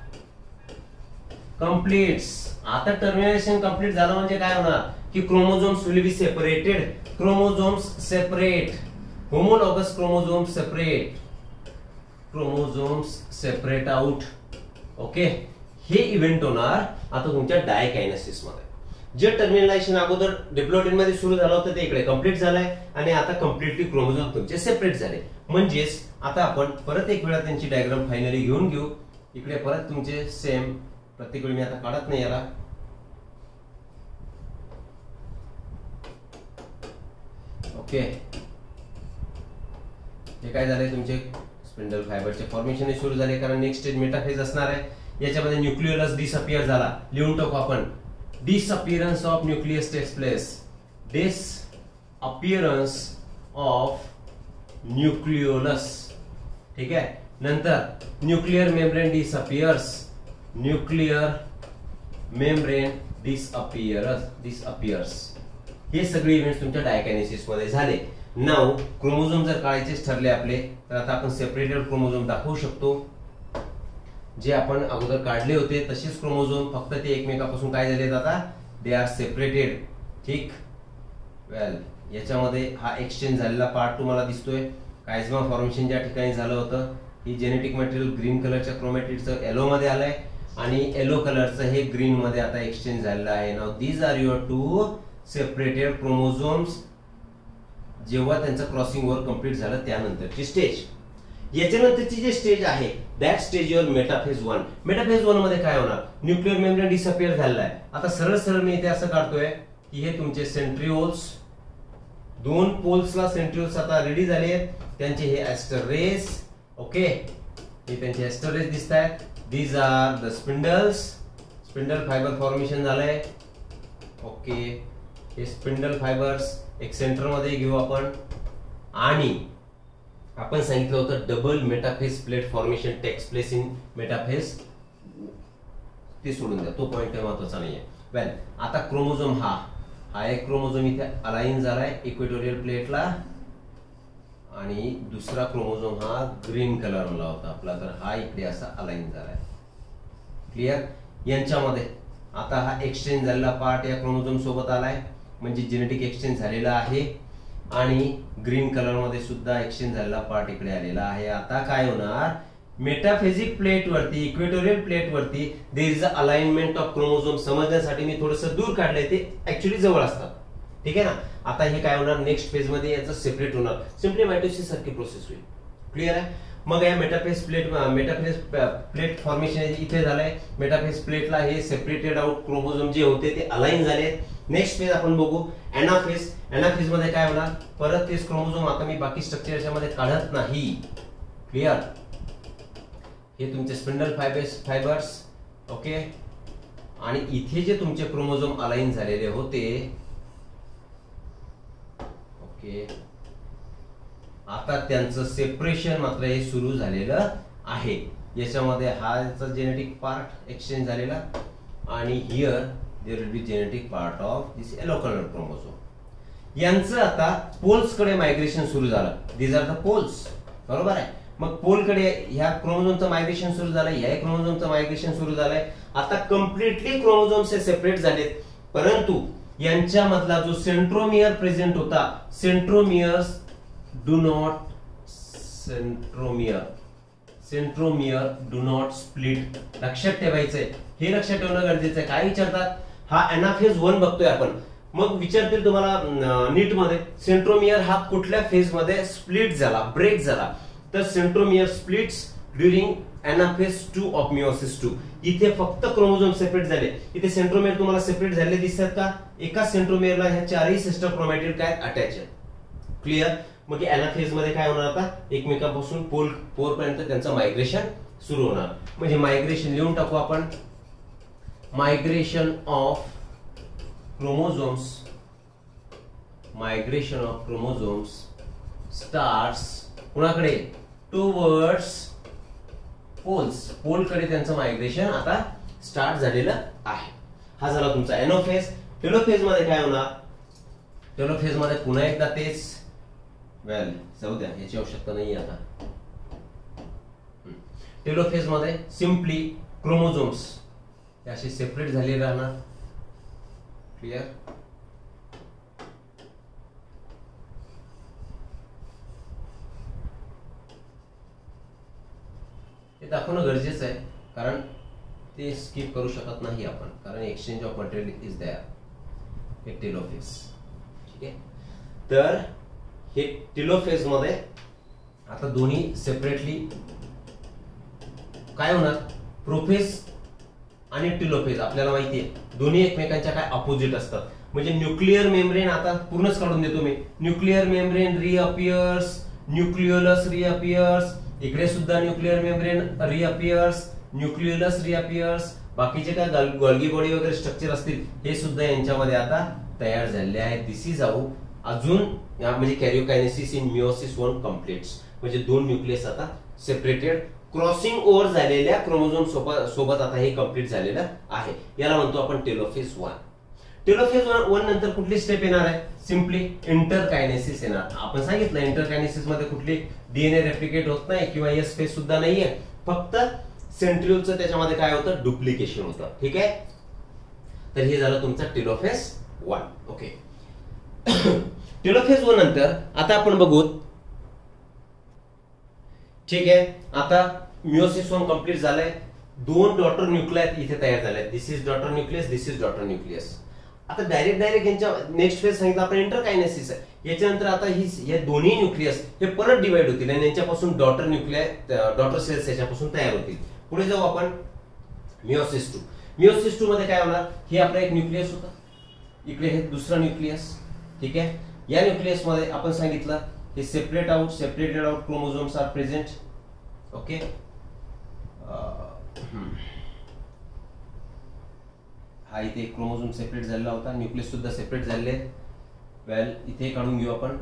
completes. आता टर्मिनेशन कंप्लीट झालं म्हणजे काय होणार की chromosomes will be separated. Chromosomes separate, homologous chromosomes separate out. Okay, हे इव्हेंट होणार आता तुमच्या डायकायनेसिस मध्ये. जे टर्मिनलायझेशन अगोदर डिप्लोटिन मध्ये सुरू झालं होतं ते इकडे कंप्लीट झालंय आणि आता कम्प्लिटली क्रोमोझोम तुमचे सेपरेट झाले. म्हणजेच आता आपण परत एक वेळा त्यांची डायग्राम फायनली घेऊन घेऊ. इकडे परत तुमचे सेम, प्रत्येक वेळी मी आता काढत नाही याला. ओके, हे काय झाले तुमचे स्पिंडल फायबरचे फॉर्मेशन सुरू झाले, कारण नेक्स्ट स्टेज मेटाफेज असणार आहे. याच्यामध्ये न्यूक्लियोलस डिसअपियर झाला. लिहून टाकू आपण, disappearance of nucleus takes place. Disappearance of nucleolus. ठीक आहे, नंतर nuclear membrane disappears. Nuclear membrane disappears. हे सगळे इव्हेंट्स तुमच्या डायकायनेसिस मध्ये झाले. नाउ क्रोमोझोम जर काढायचेच ठरले आपले, तर आता आपण सेपरेटेड क्रोमोझोम दाखवू शकतो. जे आपण अगोदर काढले होते तसेच क्रोमोझोम, फक्त ते एकमेकापासून काय झालेत आता, दे आर सेपरेटेड. ठीक, वेल, याच्यामध्ये हा एक्सचेंज झालेला पार्ट तुम्हाला दिसतोय. कायझमा फॉर्मेशन ज्या ठिकाणी झालं होतं, ही जेनेटिक मटेरियल ग्रीन कलरच्या क्रोमॅटिडचं येलो मध्ये आलंय आणि येलो कलरचं हे ग्रीन मध्ये आता एक्सचेंज झालेलं आहे. Now these are your two separated chromosomes जेव्हा त्यांचं क्रॉसिंग ओव्हर कम्प्लीट झालं त्यानंतरची स्टेज. याच्यानंतरची जी स्टेज आहे that stage your metaphase 1. Metaphase 1 मध्ये काय होणार, न्यूक्लिअर मेम्ब्रेन डिसअपिअर झालेला आहे. आता सरळ सरळ मी इथे असं काढतोय की हे तुमचे सेंट्रिओल्स, दोन पोल्सला सेंट्रिओल्स आता रेडी झाले आहेत, त्यांचे हे ऍस्टर रेस. ओके, हे त्यांचे ऍस्टर रेस दिसत आहेत. These are the spindles, spindle fibre formation झालंय. ओके, हे स्पिंडल फायबर्स एक सेंटर मध्ये घेऊ आपण. आणि आपण सांगितलं होतं double metaphase plate formation takes place in metaphase, ते सोडून द्या, तो पॉइंट महत्वाचा नाहीये. वेल, आता क्रोमोझोम हा एक क्रोमोझोम इथे अलाइन झालाय इक्वेटोरियल प्लेटला, आणि दुसरा क्रोमोझोम हा ग्रीन कलर ला होता आपला, तर हा इकडे असा अलाइन झालाय. क्लिअर. यांच्यामध्ये आता हा एक्सचेंज झालेला पार्ट या क्रोमोझोम सोबत आलाय, म्हणजे जेनेटिक एक्सचेंज झालेला आहे. आणि ग्रीन कलर मध्ये सुद्धा एक्सचेंज झालेला पार्ट इकडे आलेला आहे. आता काय होणार, मेटाफेजिक प्लेट वरती, इक्वेटोरियल प्लेट वरती there is a alignment of chromosome. समजण्यासाठी मी थोडंसं दूर काढलंय, ते ऍक्च्युअली जवळ असतात. ठीक आहे ना. आता हे काय होणार, नेक्स्ट फेज मध्ये याचं सेपरेट होणार, सिम्पली मायटोसिस सारखी प्रोसेस होईल. क्लिअर आहे. मग या मेटाफेज प्लेट फॉर्मेशन इथे झालंय. मेटाफेज प्लेटला हे सेपरेटेड आउट क्रोमोझोम जे होते ते अलाइन झाले. नेक्स्ट फेज आपण बघू एनाफेज. एनाफेज मध्ये काय होणार, परत तेच क्रोमोझोम. आता मी बाकी स्ट्रक्चर मध्ये काढत नाही. क्लिअर. हे तुमचे स्पिंडल फायबर्स. ओके, आणि इथे जे तुमचे क्रोमोझोम अलाइन झालेले होते, ओके, आता त्यांचं सेपरेशन मात्र हे सुरू झालेलं आहे. याच्यामध्ये हा जेनेटिक पार्ट एक्सचेंज झालेला, आणि here there will be genetic part of this yellow colour chromosome. यांचं आता पोल्स कडे मायग्रेशन सुरू झालं. दीज आर द पोल्स, बरोबर आहे. मग पोल कडे ह्या क्रोमोझोमचं मायग्रेशन सुरू झालंय, या क्रोमोझोमचं मायग्रेशन सुरू झालंय. आता कम्प्लिटली क्रोमोझोम्स हे सेपरेट झालेत, परंतु यांच्यामधला जो सेंट्रोमियर प्रेझेंट होता, सेंट्रोमियर्स डू नॉट स्प्लिट. लक्षात ठेवायचंय, हे लक्षात ठेवणं गरजेचं आहे. काय विचारतात, हा एनाफेज 1 बघतोय आपण, मग विचारतील तुम्हाला नीट मध्ये सेंट्रोमियर हा कुठल्या फेज मध्ये स्प्लिट झाला, ब्रेक झाला, तर centromere splits during anaphase 2 of meiosis 2. इथे फक्त क्रोमोझोम सेपरेट झाले. इथे सेंट्रोमियर तुम्हाला सेपरेट झाले दिसतात का, एका सेंट्रोमियरला ह्या चारही सिस्टर क्रोमॅटिड काय अटॅच आहेत. क्लिअर. मग एनाफेज मध्ये काय होणार, आता एकमेकांपासून पोल पर्यंत त्यांचं मायग्रेशन सुरू होणार. म्हणजे मायग्रेशन लिहून टाकू आपण, मायग्रेशन ऑफ क्रोमोझोम्स स्टार्ट्स कुणाकडे, टुवर्ड्स पोल्स. पोल कडे त्यांचं मायग्रेशन आता स्टार्ट झालेलं आहे. हा झाला तुमचा एनोफेज. टेलोफेज मध्ये काय होणार, टेलोफेज मध्ये पुन्हा एकदा तेच. वेल, जाऊ द्या, याची आवश्यकता नाही आता. टेलोफेज मध्ये सिम्पली क्रोमोझोम्स असे सेपरेट झाले राहणार. क्लिअर. हे दाखवणं गरजेचं आहे, कारण ते स्किप करू शकत नाही आपण, कारण exchange of material is there. हे टेलोफेज. ठीक आहे. तर हे टेलोफेज मध्ये आता दोन्ही सेपरेटली काय होणार, प्रोफेज आणि टेलोफेज आपल्याला माहिती आहे दोन्ही एकमेकांच्या काय अपोजिट असतात. म्हणजे न्यूक्लिअर मेम्ब्रेन आता पूर्णच काढून देतो मी. Nuclear membrane reappears, nucleolus reappears, इकडे सुद्धा nuclear membrane reappears, nucleolus reappears. बाकीचे काय गोल्गी बॉडी वगैरे स्ट्रक्चर असतील हे सुद्धा यांच्यामध्ये आता तयार झालेले आहेत. दिस इज हाऊ अजून म्हणजे कॅरिओकायनेसिस इन मियोसिस 1 कम्प्लीट्स. म्हणजे दोन न्यूक्लियस आता सेपरेटेड क्रॉसिंग ओव्हर झालेल्या क्रोमोझोम सोबत आता हे कम्प्लीट झालेलं आहे. याला म्हणतो आपण टेलोफेज 1. टेलोफेज 1 नंतर कुठली स्टेप येणार आहे, सिम्पली इंटरकायनेसिस येणार. आपण सांगितलं इंटरकायनेसिस मध्ये कुठली डीएनए रेप्लिकेट होत नाही किंवा एस फेज सुद्धा नाहीये, फक्त सेंट्रिओलचं त्याच्यामध्ये काय होतं, डुप्लिकेशन होतं. ठीक आहे. तर हे झालं तुमचं टेलोफेज 1. ओके. टेलोफेज 1 नंतर आता आपण बघू. ठीक आहे. आता मियोसिस 1 कंप्लीट झालंय. दोन डॉटर न्यूक्लियस इथे तयार झाले. This is daughter nucleus, this is daughter nucleus. आता डायरेक्ट यांच्या नेक्स्ट फेज सांगितलं आपण इंटरकायनेसिस आहे. याच्यानंतर आता हे दोन्ही न्यूक्लियस हे परत डिवाइड होतील आणि यांच्यापासून डॉटर सेल्स याच्यापासून तयार होतील. पुढे जाऊ आपण मिओसिस 2. मिओसिस 2 मध्ये काय होणार, हे आपला एक न्यूक्लियस होता, इकडे हे दुसरा न्यूक्लियस. ठीक आहे, या न्यूक्लियस मध्ये आपण सांगितलं हे separated out chromosomes are present. Okay, हा इथे क्रोमोझोम सेपरेट झालेला होता, न्यूक्लियस सुद्धा सेपरेट झालेले आहेत. वेल, इथे काढून घेऊ आपण.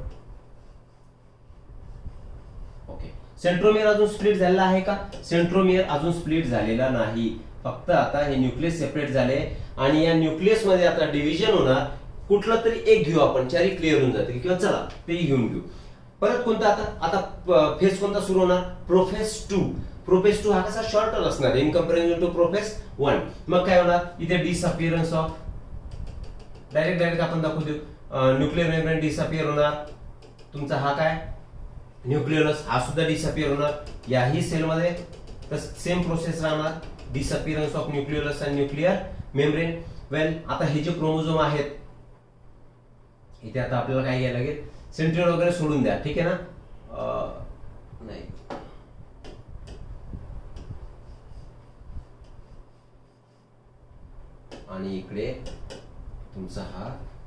ओके, सेंट्रोमियर अजून स्प्लिट झालेला आहे का? सेंट्रोमियर अजून स्प्लिट झालेला नाही, फक्त आता हे न्यूक्लियस सेपरेट झाले आणि या न्यूक्लियस मध्ये आता डिव्हिजन होणार. कुठलं तरी एक घेऊ आपण, चारी क्लिअर होऊन जातील किंवा चला तेही घेऊन घेऊ. परत कोणता आता फेज कोणता सुरू होणार? प्रोफेज 2. प्रोफेज 2 हा कसा शॉर्टर असणार इन कंपॅरिझन टू प्रोफेज 1. मग काय होणार, इथे डिसअपिअरन्स ऑफ डायरेक्ट आपण दाखवू देऊ. न्यूक्लियर मेम्ब्रेन डिसअपिअर होणार. तुमचा हा काय न्यूक्लियस, हा सुद्धा डिसअपिअर होणार. याही सेल मध्ये तर सेम प्रोसेस राहणार, डिसअपिअरन्स ऑफ न्यूक्लियस आणि न्यूक्लियर मेम्ब्रेन. वेल, आता हे जे क्रोमोझोम आहेत इथे आता आपल्याला काय घ्यायला लागेल, सेंट्रिओल वगैरे सोडून द्या. ठीक आहे ना, नाही आणि इकडे तुमचा हा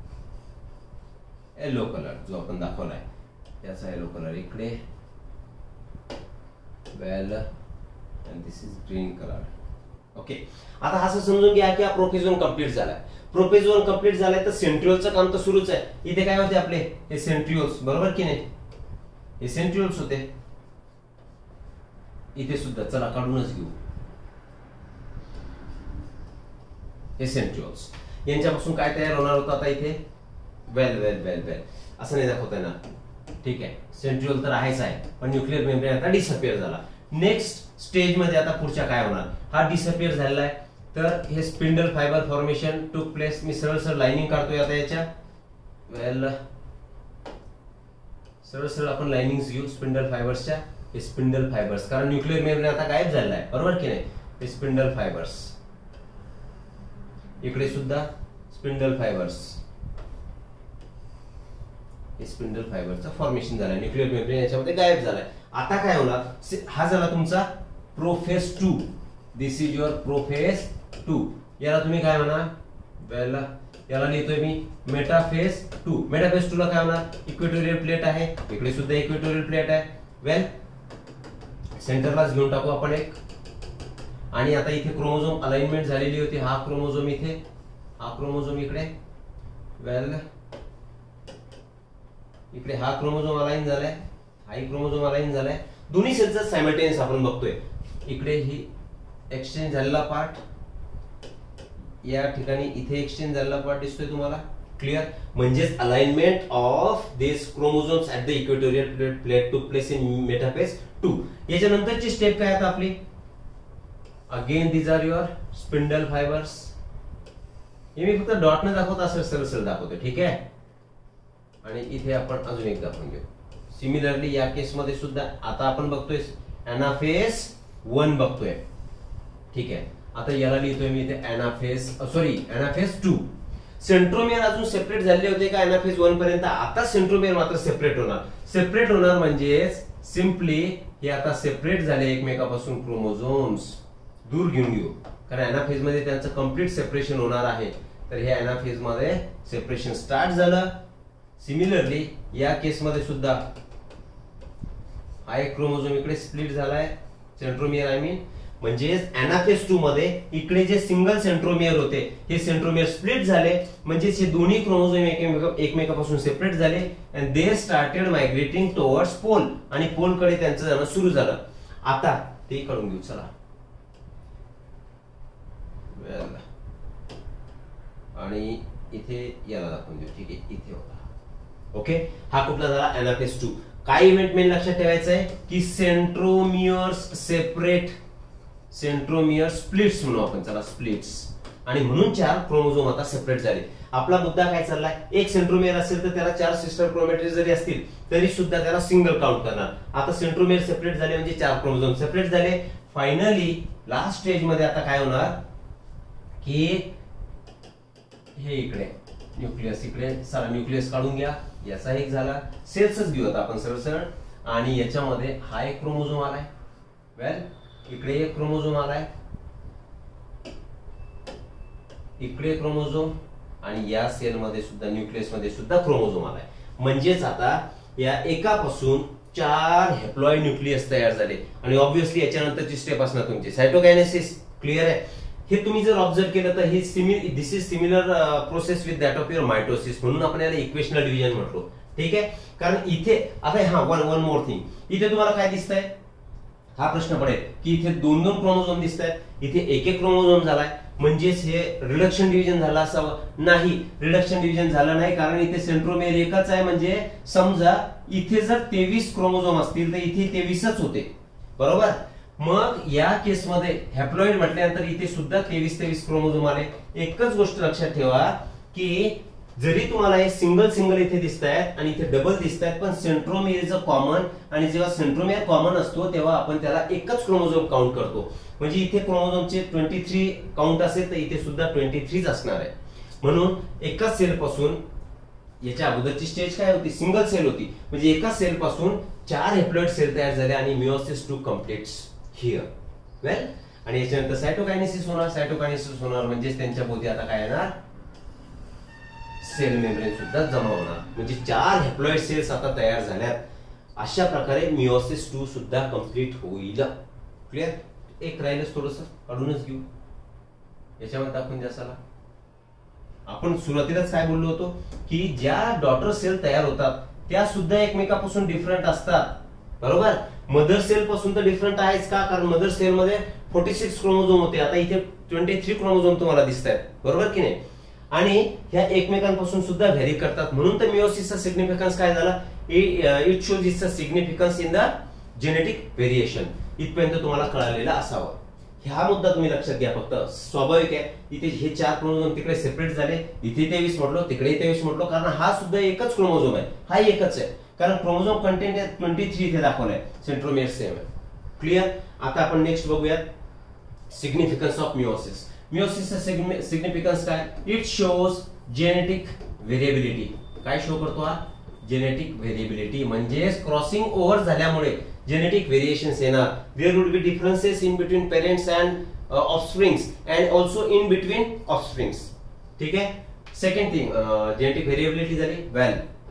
येलो कलर जो आपण दाखवलाय त्याचा येलो कलर इकडे. Well, and this is green colour. Okay, आता असं समजून घ्या की हा प्रोफेज 1 कंप्लीट झालाय. प्रोफेज 1 कंप्लीट झालाय तर सेंट्रिओलचं काम तर सुरूच आहे. इथे काय होते आपले हे सेंट्रिओल्स, बरोबर की नाही? हे सेंट्रिओल्स होते इथे सुद्धा, चला काढूनच घेऊ. हे सेंट्रिओल्स, यांच्यापासून काय तयार होणार होतं आता इथे? वेल वेल वेल वेल, असं नाही दाखवता येणार. ठीक आहे, सेंट्रिओल तर आहेच आहे, पण न्यूक्लियर मेम्ब्रेन आता डिसअपिअर झाला. नेक्स्ट स्टेज मध्ये आता पुढच्या काय होणार, हा डिसअपिअर झालेला आहे तर हे spindle fibre formation took place. मी सरळ लाइनिंग काढतोय आता याच्या. वेल, सरळ आपण लाइनिंग्स घेऊ स्पिंडल फायबर्सच्या. हे स्पिंडल फायबर्स, कारण न्यूक्लियर मेम्ब्रेन आता गायब झालेला आहे, बरोबर की नाही? हे स्पिंडल फायबर्स, इकडे सुद्धा स्पिंडल फायबर्स, हे स्पिंडल फायबरचं फॉर्मेशन झालंय, न्यूक्लियर मेम्ब्रेन याच्यामध्ये गायब झालाय. आता काय होणार, हा झाला तुमचा prophase 2. This is your prophase 2. याला तुम्ही काय म्हणा, वेल याला लिहितोय मी मेटाफेज 2. मेटाफेज 2 ला काय होणार, इक्वेटोरियल प्लेट आहे, इकडे सुद्धा इक्वेटोरियल प्लेट आहे. वेल, सेंटरलाच घेऊन टाकू आपण एक. आणि आता इथे क्रोमोझोम अलाइनमेंट झालेली होती, हा क्रोमोझोम इथे, हा क्रोमोझोम इकडे. वेल, इकडे हा क्रोमोझोम अलाइन झालाय, हाही क्रोमोझोम अलाइन झालाय. दोन्ही सेलचा सायमल्टेनियस आपण बघतोय. इकडे ही एक्सचेंज झालेला पार्ट, या ठिकाणी इथे एक्सचेंज झालेला पार्ट दिसतोय तुम्हाला, क्लिअर? म्हणजेच alignment of this chromosomes at the equatorial plate took place in metaphase 2. याच्यानंतरची स्टेप काय आता आपली, again these are your spindle fibres. हे मी फक्त डॉट न दाखवता असं सरळ दाखवतो, ठीक आहे? आणि इथे आपण अजून एक दाखवून घेऊ. सिमिलरली या केस मध्ये सुद्धा आता आपण बघतोय एनाफेज 1 बघतोय, ठीक आहे? आता याला लिहितोय मी इथे एनाफेज 2. सेंट्रोमियर अजून सेपरेट झाले होते का एनाफेज 1 पर्यंत? आता सेंट्रोमियर मात्र सेपरेट होणार. सेपरेट होणार म्हणजेच सिंपली हे आता सेपरेट झाले एकमेकापासून. क्रोमोझोम्स दूर घेऊन घेऊ, कारण एनाफेज मध्ये त्यांचं कम्प्लीट सेपरेशन होणार आहे. तर हे एनाफेज मध्ये सेपरेशन स्टार्ट झालं. सिमिलरली या केस मध्ये सुद्धा हा एक क्रोमोझोम इकडे स्प्लिट झालाय, सेंट्रोमियर आय मीन. म्हणजेच एनाफेज 2 मध्ये इकडे जे सिंगल सेंट्रोमियर होते हे सेंट्रोमियर स्प्लिट झाले, म्हणजे हे दोन्ही क्रोमोझोम एकमेकापासून सेपरेट झाले and they started migrating towards pole. आणि पोल कडे त्यांचं जाणं सुरू झालं. आता ते करून घेऊ, चला. आणि इथे याला दाखवून देऊ, ठीक आहे? इथे होता, ओके. हा कुठला झाला, एनाफेज 2. काय इव्हेंट मेन लक्षात ठेवायचं आहे की सेंट्रोमियर्स सेपरेट, सेंट्रोमियर स्प्लिट्स म्हणू आपण, चला स्प्लिट्स. आणि म्हणून 4 क्रोमोझोम आता सेपरेट झाले. आपला मुद्दा काय चाललाय, एक सेंट्रोमियर असेल तर त्याला 4 सिस्टर क्रोमॅटिड जरी असतील तरी सुद्धा त्याला सिंगल काउंट करणार. आता सेंट्रोमियर सेपरेट झाले म्हणजे 4 क्रोमोझोम सेपरेट झाले. फायनली लास्ट स्टेज मध्ये आता काय होणार की हे इकडे न्यूक्लियस, इकडे सारा न्यूक्लियस काढून घ्या, याचा एक झाला, सेल्सच घेऊ आता आपण सरळ सरळ, आणि याच्यामध्ये हा एक क्रोमोझोम आलाय, वेल इकडे एक क्रोमोझोम आलाय, इकडे क्रोमोझोम, आणि या सेल मध्ये सुद्धा न्यूक्लियस मध्ये सुद्धा क्रोमोझोम आलाय. म्हणजेच आता या एकापासून 4 हॅप्लॉइड न्यूक्लियस तयार झाले. आणि ऑब्व्हियसली याच्यानंतरची स्टेप असणार तुमची सायटोकायनेसिस. क्लिअर आहे? हे तुम्ही जर ऑब्झर्व केलं तर हे this is similar process with that of your mitosis, म्हणून आपण याला इक्वेशनल डिव्हिजन म्हटलो. ठीक आहे, कारण इथे आता हा वन मोर थिंग, इथे तुम्हाला काय दिसतंय, हा प्रश्न पडेल की इथे 2 क्रोमोझोम दिसत आहेत, इथे एक क्रोमोझोम झालाय, म्हणजेच हे रिडक्शन डिव्हिजन झालं असावं. नाही, रिडक्शन डिव्हिजन झालं नाही, कारण इथे सेंट्रोमेअर एकच आहे. म्हणजे समजा इथे जर 23 क्रोमोझोम असतील तर इथे 23च होते, बरोबर. मग या केसमध्ये हॅप्लॉइड म्हटल्यानंतर इथे सुद्धा 23 क्रोमोझोम आले. एकच गोष्ट लक्षात ठेवा की जरी तुम्हाला हे सिंगल इथे दिसत आहेत आणि इथे डबल दिसत आहेत, पण सेंट्रोमेअर इज अ कॉमन, आणि जेव्हा सेंट्रोमेअर कॉमन असतो तेव्हा आपण त्याला एकच क्रोमोझोम काउंट करतो. म्हणजे इथे क्रोमोझोमचे 23 काउंट असेल तर इथे सुद्धा 23 असणार आहे. म्हणून एकाच सेल पासून, याच्या अगोदरची स्टेज काय होती, सिंगल सेल होती, म्हणजे एकाच सेल पासून 4 हॅप्लॉइड सेल तयार झाले आणि मिओसिस 2 कम्प्लीट्स हिअर. वेल, आणि याच्यानंतर सायटोकायनेसिस होणार, म्हणजे त्यांच्या भोवती आता काय येणार, सेल मेम्ब्रेन सुद्धा जमा होणार. म्हणजे 4 हॅप्लॉइड सेल्स आता तयार झाल्यात. अशा प्रकारे मिओसिस 2 सुद्धा कंप्लीट होईल. क्लिअर? एक राहिलंच, थोडंसं काढूनच घेऊ. याच्यामध्ये दाखवून द्या. चला, आपण सुरुवातीलाच काय बोललो होतो की ज्या डॉटर सेल तयार होतात त्या सुद्धा एकमेकापासून डिफरंट असतात, बरोबर. मदर सेल पासून तर डिफरंट आहेच का, कारण मदर सेल मध्ये 46 क्रोमोझोम होते, आता इथे 23 क्रोमोझोम तुम्हाला दिसत आहेत, बरोबर की नाही. आणि ह्या एकमेकांपासून सुद्धा व्हेरी करतात. म्हणून तर मिओसिसचा सिग्निफिकन्स काय झाला, it shows its significance in the genetic variation. इथपर्यंत तुम्हाला कळालेला असावा. हा मुद्दा तुम्ही लक्षात घ्या. फक्त स्वाभाविक आहे, इथे हे 4 क्रोमोझोम तिकडे सेपरेट झाले, इथे 23 म्हटलो, तिकडे 23 म्हटलो, कारण हा सुद्धा एकच क्रोमोझोम आहे, हा एकच आहे. कारण क्रोमोझोम कंटेंट 23 इथे दाखवलाय, सेंट्रोमेअर सेम आहे. क्लिअर? आता आपण नेक्स्ट बघूयात सिग्निफिकन्स ऑफ मिओसिस. मिओसिसचा सिग्निफिकन्स काय, इट शोज जेनेटिक व्हेरिएबिलिटी. काय शो करतो हा, जेनेटिक व्हेरिएबिलिटी. म्हणजेच क्रॉसिंग ओव्हर झाल्यामुळे जेनेटिक व्हेरिएशन्स येणार. There would be differences in between parents and offsprings and also in between offsprings. ठीक आहे. सेकंड थिंग, जेनेटिक व्हेरिएबिलिटी झाली. वेल,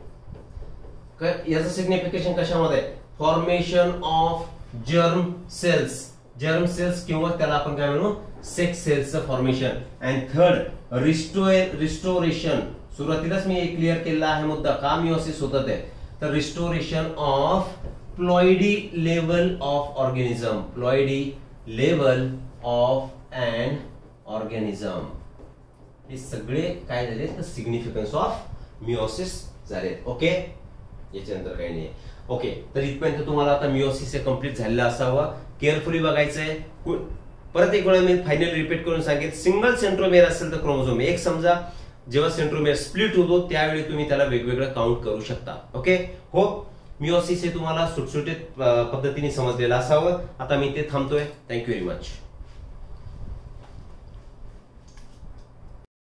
याचं सिग्निफिकेशन कशामध्ये, फॉर्मेशन ऑफ जर्म सेल्स किंवा त्याला आपण काय म्हणू, सेक्स सेल्सचं फॉर्मेशन. And third, restoration. सुरुवातीलाच मी क्लिअर केलेला आहे मुद्दा, का मिओसिस होतं ते, तर restoration of ploidy level of organism. Ploidy level of an organism. हे सगळे काय झाले तर सिग्निफिकन्स ऑफ मिओसिस झाले. ओके, याच्यानंतर काही नाही. ओके, तर इथपर्यंत तुम्हाला आता मिओसिस कंप्लीट झालेलं असावं. केअरफुली बघायचंय. परत एक वेळा मी फायनली रिपीट करून सांगेन, सिंगल सेंट्रोमेअर असेल तर क्रोमोझोम एक समजा, जेव्हा सेंट्रोमेअर स्प्लिट होतो त्यावेळी तुम्ही त्याला वेगवेगळं काउंट करू शकता. ओके, होप मिओसिस हे तुम्हाला सुटसुटीत पद्धतीने समजलेलं असावं. आता मी ते थांबतोय. Thank you very much.